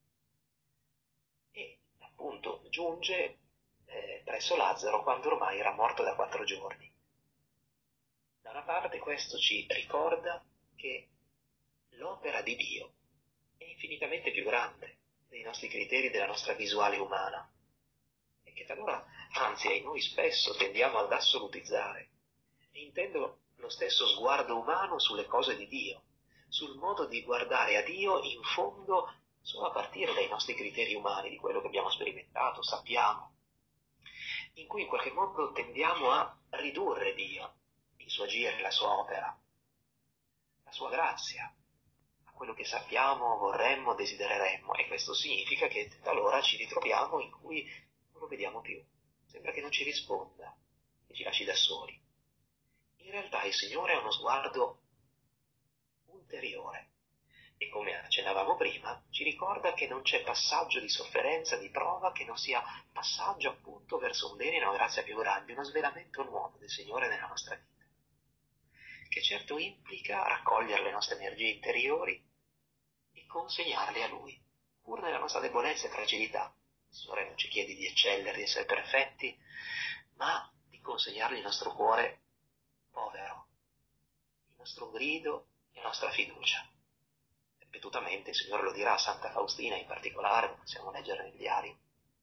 E appunto giunge presso Lazzaro quando ormai era morto da 4 giorni. Da una parte questo ci ricorda che l'opera di Dio è infinitamente più grande dei nostri criteri, della nostra visuale umana, e che talora, anzi noi spesso tendiamo ad assolutizzare, e intendo lo stesso sguardo umano sulle cose di Dio, sul modo di guardare a Dio in fondo solo a partire dai nostri criteri umani, di quello che abbiamo sperimentato, sappiamo, in cui in qualche modo tendiamo a ridurre Dio, il suo agire, la sua opera, la sua grazia, a quello che sappiamo, vorremmo, desidereremmo, e questo significa che talora ci ritroviamo in cui non lo vediamo più, sembra che non ci risponda, che ci lasci da soli. In realtà il Signore ha uno sguardo ulteriore e, come accennavamo prima, ci ricorda che non c'è passaggio di sofferenza, di prova, che non sia passaggio appunto verso un bene e una grazia più grande, uno svelamento nuovo del Signore nella nostra vita, che certo implica raccogliere le nostre energie interiori e consegnarle a Lui, pur nella nostra debolezza e fragilità. Il Signore non ci chiede di eccellere, di essere perfetti, ma di consegnargli il nostro cuore povero, il nostro grido e la nostra fiducia. Ripetutamente il Signore lo dirà a Santa Faustina in particolare, possiamo leggere nel diario.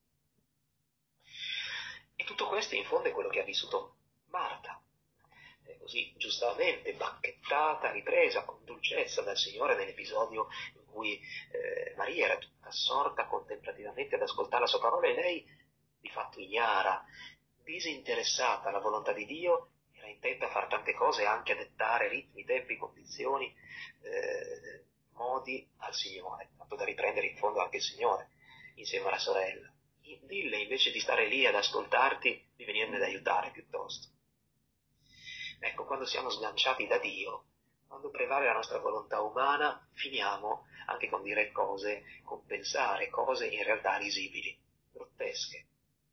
E tutto questo in fondo è quello che ha vissuto Marta, così giustamente bacchettata, ripresa con dolcezza dal Signore nell'episodio in cui Maria era tutta assorta contemplativamente ad ascoltare la sua parola, e lei, di fatto ignara, disinteressata alla volontà di Dio, era intenta a fare tante cose, anche a dettare ritmi, tempi, condizioni, modi al Signore, tanto da riprendere in fondo anche il Signore insieme alla sorella. Dille, invece di stare lì ad ascoltarti, di venirne ad aiutare piuttosto. Ecco, quando siamo sganciati da Dio, quando prevale la nostra volontà umana, finiamo anche con dire cose, con pensare cose in realtà risibili, grottesche,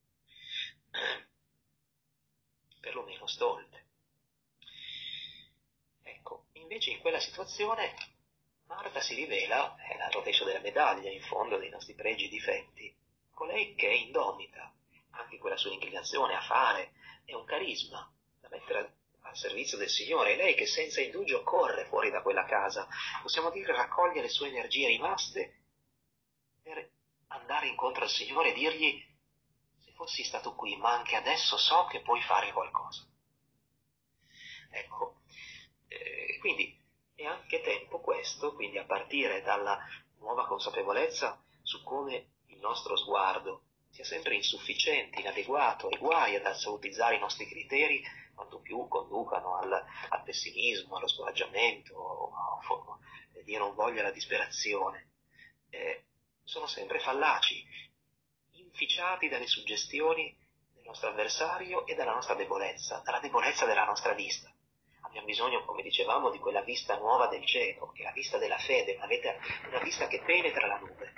perlomeno stolte. Ecco, invece in quella situazione Marta si rivela, è la rovescio della medaglia, in fondo dei nostri pregi e difetti, colei che è indomita, anche quella sua inclinazione a fare, è un carisma da mettere al servizio del Signore, è lei che senza indugio corre fuori da quella casa, possiamo dire raccoglie le sue energie rimaste per andare incontro al Signore e dirgli: se fossi stato qui, ma anche adesso so che puoi fare qualcosa. Ecco, quindi è anche tempo questo, quindi a partire dalla nuova consapevolezza su come il nostro sguardo sia sempre insufficiente, inadeguato, ai guai ad assolutizzare i nostri criteri, quanto più conducano al pessimismo, allo scoraggiamento, Dio non voglia, alla disperazione. Sono sempre fallaci, inficiati dalle suggestioni del nostro avversario e dalla nostra debolezza, dalla debolezza della nostra vista. Abbiamo bisogno, come dicevamo, di quella vista nuova del cielo, che è la vista della fede, una vista che penetra la nube.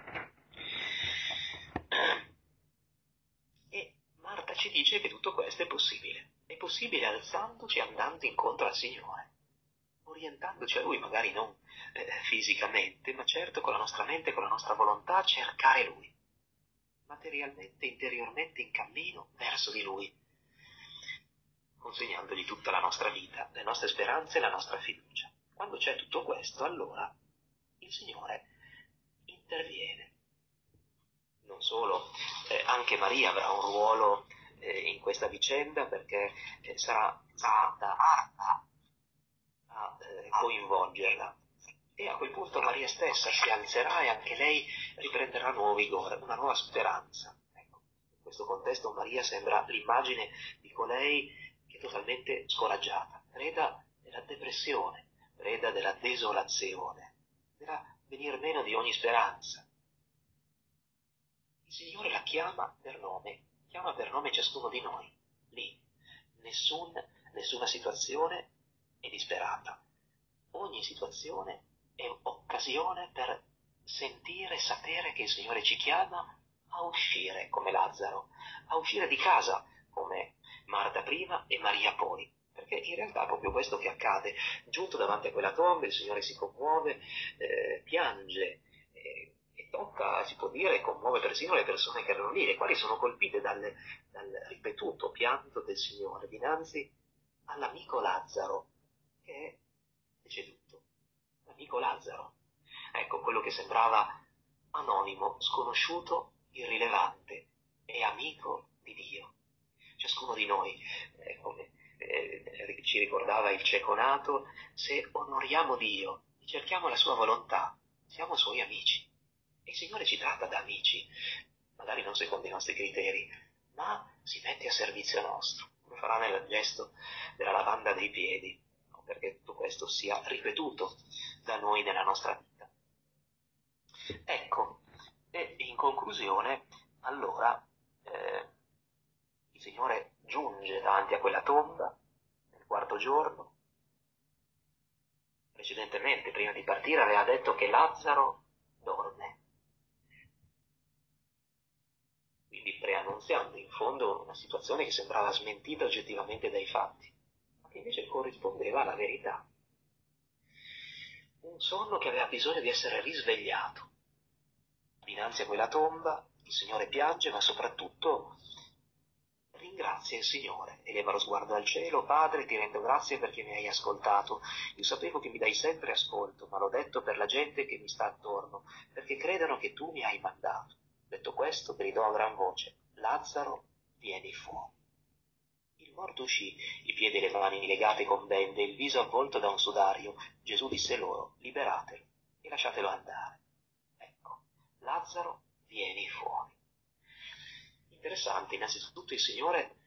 E Marta ci dice che tutto questo è possibile alzandoci e andando incontro al Signore, orientandoci a Lui, magari non fisicamente, ma certo con la nostra mente, con la nostra volontà, cercare Lui, materialmente, interiormente in cammino verso di Lui, consegnandogli tutta la nostra vita, le nostre speranze e la nostra fiducia. Quando c'è tutto questo, allora il Signore interviene. Non solo, anche Maria avrà un ruolo in questa vicenda, perché sarà Marta a coinvolgerla. E a quel punto Maria stessa si alzerà e anche lei riprenderà nuovo vigore, una nuova speranza. Ecco, in questo contesto Maria sembra l'immagine di colei che è totalmente scoraggiata, preda della depressione, preda della desolazione, del venir meno di ogni speranza. Il Signore la chiama per nome ciascuno di noi, lì. Nessuna situazione è disperata. Ogni situazione è occasione per sentire e sapere che il Signore ci chiama a uscire come Lazzaro, a uscire di casa come Marta prima e Maria poi, perché in realtà è proprio questo che accade. Giunto davanti a quella tomba il Signore si commuove, piange e tocca, si può dire, commuove persino le persone che erano lì, le quali sono colpite dal ripetuto pianto del Signore dinanzi all'amico Lazzaro che è deceduto. L'amico Lazzaro, ecco, quello che sembrava anonimo, sconosciuto, irrilevante, è amico di Dio. Ciascuno di noi, come ci ricordava il cieco-nato, se onoriamo Dio, cerchiamo la sua volontà, siamo suoi amici. E il Signore ci tratta da amici, magari non secondo i nostri criteri, ma si mette a servizio nostro, come farà nel gesto della lavanda dei piedi, perché tutto questo sia ripetuto da noi nella nostra vita. Ecco, e in conclusione, allora, il Signore giunge davanti a quella tomba, nel quarto giorno. Precedentemente, prima di partire, aveva detto che Lazzaro dorme. Quindi preannunziando in fondo una situazione che sembrava smentita oggettivamente dai fatti, ma che invece corrispondeva alla verità. Un sonno che aveva bisogno di essere risvegliato. Dinanzi a quella tomba il Signore piange, ma soprattutto ringrazia il Signore, eleva lo sguardo al cielo: Padre, ti rendo grazie perché mi hai ascoltato. Io sapevo che mi dai sempre ascolto, ma l'ho detto per la gente che mi sta attorno, perché credano che tu mi hai mandato. Detto questo, gridò a gran voce: Lazzaro, vieni fuori. Il morto uscì, i piedi e le mani legate con bende, il viso avvolto da un sudario. Gesù disse loro: liberatelo e lasciatelo andare. Ecco, Lazzaro, vieni fuori. Interessante, innanzitutto il Signore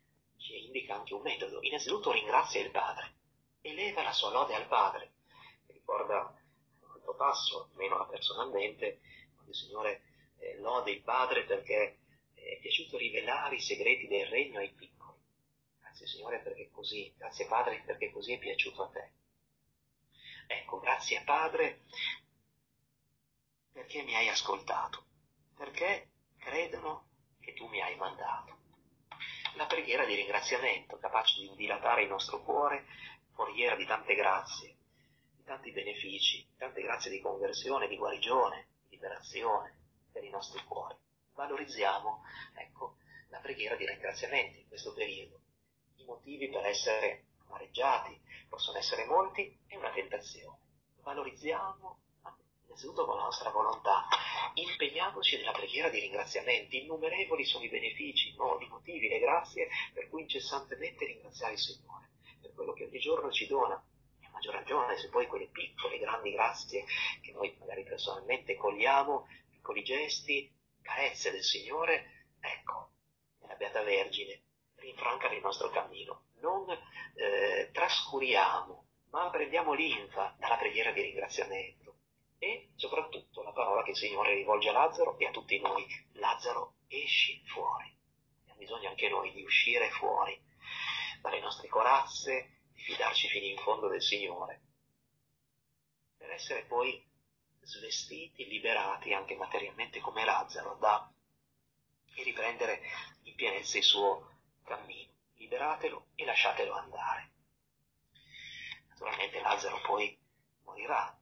ci indica anche un metodo. Innanzitutto ringrazia il Padre, eleva la sua lode al Padre. Mi ricorda questo passo, almeno personalmente, quando il Signore lode il Padre perché è piaciuto rivelare i segreti del regno ai piccoli. Grazie Signore perché così, grazie Padre perché così è piaciuto a te. Ecco, grazie Padre perché mi hai ascoltato, perché credono che tu mi hai mandato. La preghiera di ringraziamento, capace di dilatare il nostro cuore, foriera di tante grazie, di tanti benefici, di tante grazie di conversione, di guarigione, di liberazione per i nostri cuori. Valorizziamo, ecco, la preghiera di ringraziamento in questo periodo. I motivi per essere amareggiati possono essere molti e una tentazione. Valorizziamo innanzitutto con la nostra volontà, impegniamoci nella preghiera di ringraziamento. Innumerevoli sono i benefici, i motivi, le grazie per cui incessantemente ringraziare il Signore per quello che ogni giorno ci dona. E a maggior ragione se poi quelle piccole, grandi grazie che noi magari personalmente cogliamo, piccoli gesti, carezze del Signore, ecco, nella Beata Vergine, rinfrancano il nostro cammino. Non trascuriamo, ma prendiamo linfa dalla preghiera di ringraziamento. E soprattutto la parola che il Signore rivolge a Lazzaro e a tutti noi: Lazzaro, esci fuori. Abbiamo bisogno anche noi di uscire fuori dalle nostre corazze, di fidarci fino in fondo del Signore, per essere poi svestiti, liberati anche materialmente come Lazzaro e riprendere in pienezza il suo cammino. Liberatelo e lasciatelo andare. Naturalmente Lazzaro poi morirà,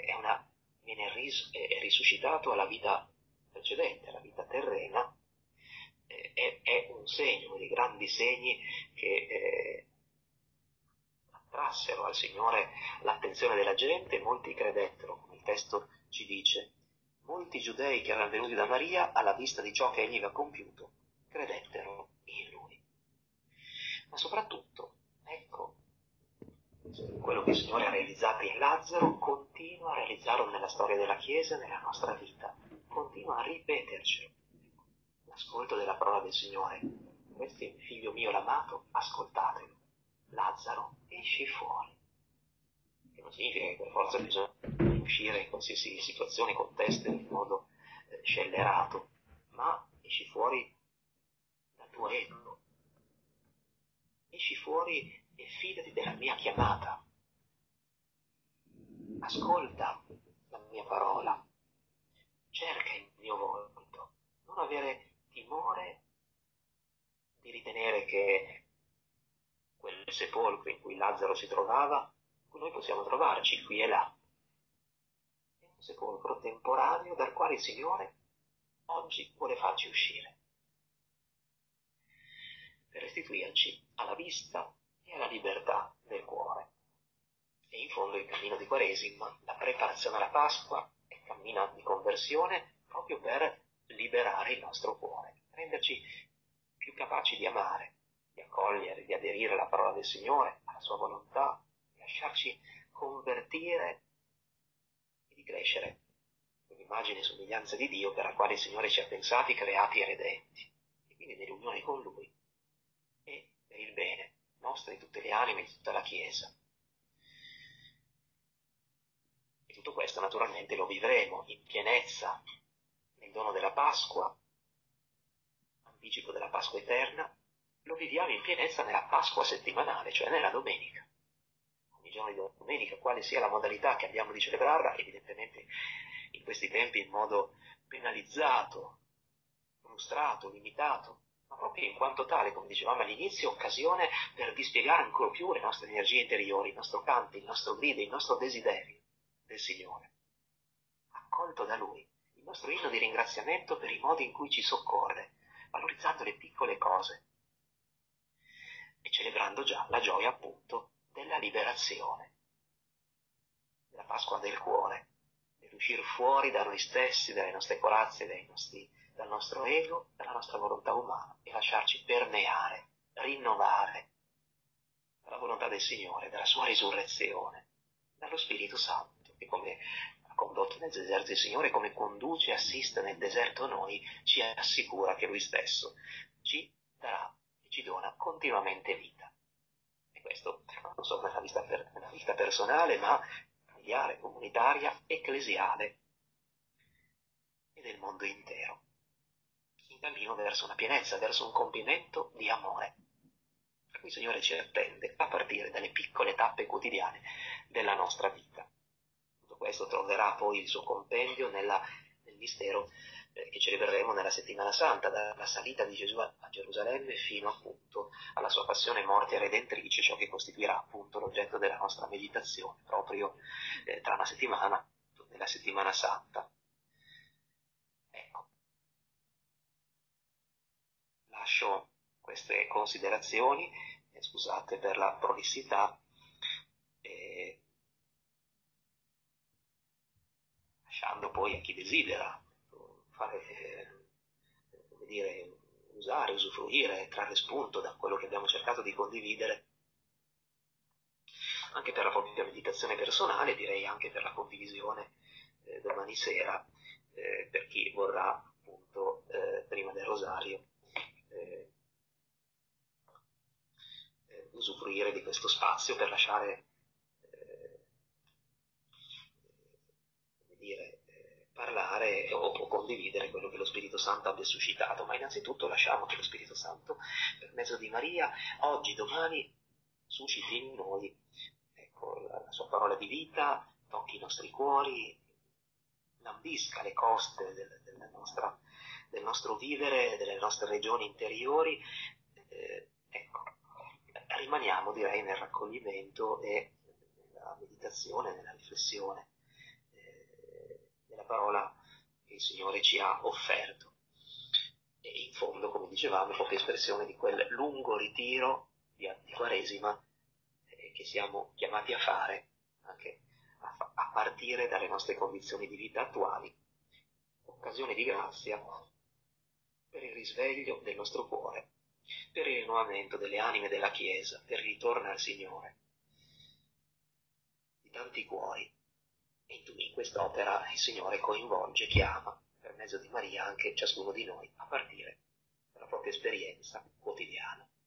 è risuscitato alla vita precedente, alla vita terrena, è un segno, uno dei grandi segni che attrassero al Signore l'attenzione della gente e molti credettero, come il testo ci dice. Molti giudei che erano venuti da Maria, alla vista di ciò che egli aveva compiuto, credettero in lui. Ma soprattutto, ecco, quello che il Signore ha realizzato in Lazzaro continua a realizzarlo nella storia della Chiesa e nella nostra vita. Continua a ripetercelo. L'ascolto della parola del Signore. Questo è il figlio mio l'amato, ascoltatelo. Lazzaro, esci fuori. Che non significa che per forza bisogna uscire in qualsiasi situazione, contesto, in modo scellerato, ma esci fuori dal tuo ego. Esci fuori e fidati della mia chiamata. Ascolta la mia parola. Cerca il mio volto. Non avere timore di ritenere che quel sepolcro in cui Lazzaro si trovava, cui noi possiamo trovarci qui e là, è un sepolcro temporaneo dal quale il Signore oggi vuole farci uscire, per restituirci alla vista e alla libertà del cuore. E in fondo il cammino di Quaresima, la preparazione alla Pasqua, è il cammino di conversione proprio per liberare il nostro cuore, renderci più capaci di amare, di accogliere, di aderire alla parola del Signore, alla sua volontà, di lasciarci convertire e di crescere nell'immagine e somiglianza di Dio per la quale il Signore ci ha pensati, creati e redenti, e quindi nell'unione con Lui e per il bene nostro, di tutte le anime, di tutta la Chiesa. E tutto questo naturalmente lo vivremo in pienezza nel dono della Pasqua, anticipo della Pasqua eterna, lo viviamo in pienezza nella Pasqua settimanale, cioè nella domenica. Ogni giorno di domenica, quale sia la modalità che abbiamo di celebrarla, evidentemente in questi tempi in modo penalizzato, frustrato, limitato, ma proprio in quanto tale, come dicevamo all'inizio, occasione per dispiegare ancora più le nostre energie interiori, il nostro canto, il nostro grido, il nostro desiderio del Signore, accolto da Lui, il nostro inno di ringraziamento per i modi in cui ci soccorre, valorizzando le piccole cose e celebrando già la gioia appunto della liberazione, della Pasqua del cuore, dell'uscire fuori da noi stessi, dalle nostre corazze, dal nostro ego, dalla nostra volontà umana e lasciarci permeare, rinnovare dalla volontà del Signore, dalla sua risurrezione, dallo Spirito Santo, che come ha condotto nel deserto il Signore, come conduce e assiste nel deserto noi, ci assicura che Lui stesso ci darà e ci ci dona continuamente vita. E questo non solo nella vita personale, ma familiare, comunitaria, ecclesiale e del mondo intero. In cammino verso una pienezza, verso un compimento di amore. Per cui il Signore ci attende a partire dalle piccole tappe quotidiane della nostra vita. Tutto questo troverà poi il suo compendio nel mistero che celebreremo nella settimana santa, dalla salita di Gesù a Gerusalemme fino appunto alla sua passione, morte e redentrice, ciò che costituirà appunto l'oggetto della nostra meditazione proprio tra una settimana, nella settimana santa. Ecco, lascio queste considerazioni, scusate per la prolissità, lasciando poi a chi desidera fare, come dire, usare, usufruire, trarre spunto da quello che abbiamo cercato di condividere, anche per la propria meditazione personale, direi anche per la condivisione domani sera, per chi vorrà appunto prima del rosario usufruire di questo spazio per lasciare parlare o condividere quello che lo Spirito Santo abbia suscitato, ma innanzitutto lasciamo che lo Spirito Santo, per mezzo di Maria, oggi, domani, susciti in noi, ecco, la sua parola di vita, tocchi i nostri cuori, lambisca le coste del nostro vivere, delle nostre regioni interiori, ecco, rimaniamo, direi, nel raccoglimento e nella meditazione, nella riflessione della parola che il Signore ci ha offerto. E in fondo, come dicevamo, è proprio espressione di quel lungo ritiro di Quaresima che siamo chiamati a fare anche a partire dalle nostre condizioni di vita attuali, occasione di grazia per il risveglio del nostro cuore, per il rinnovamento delle anime della Chiesa, per il ritorno al Signore di tanti cuori. E in quest'opera il Signore coinvolge, chiama, per mezzo di Maria, anche ciascuno di noi, a partire dalla propria esperienza quotidiana.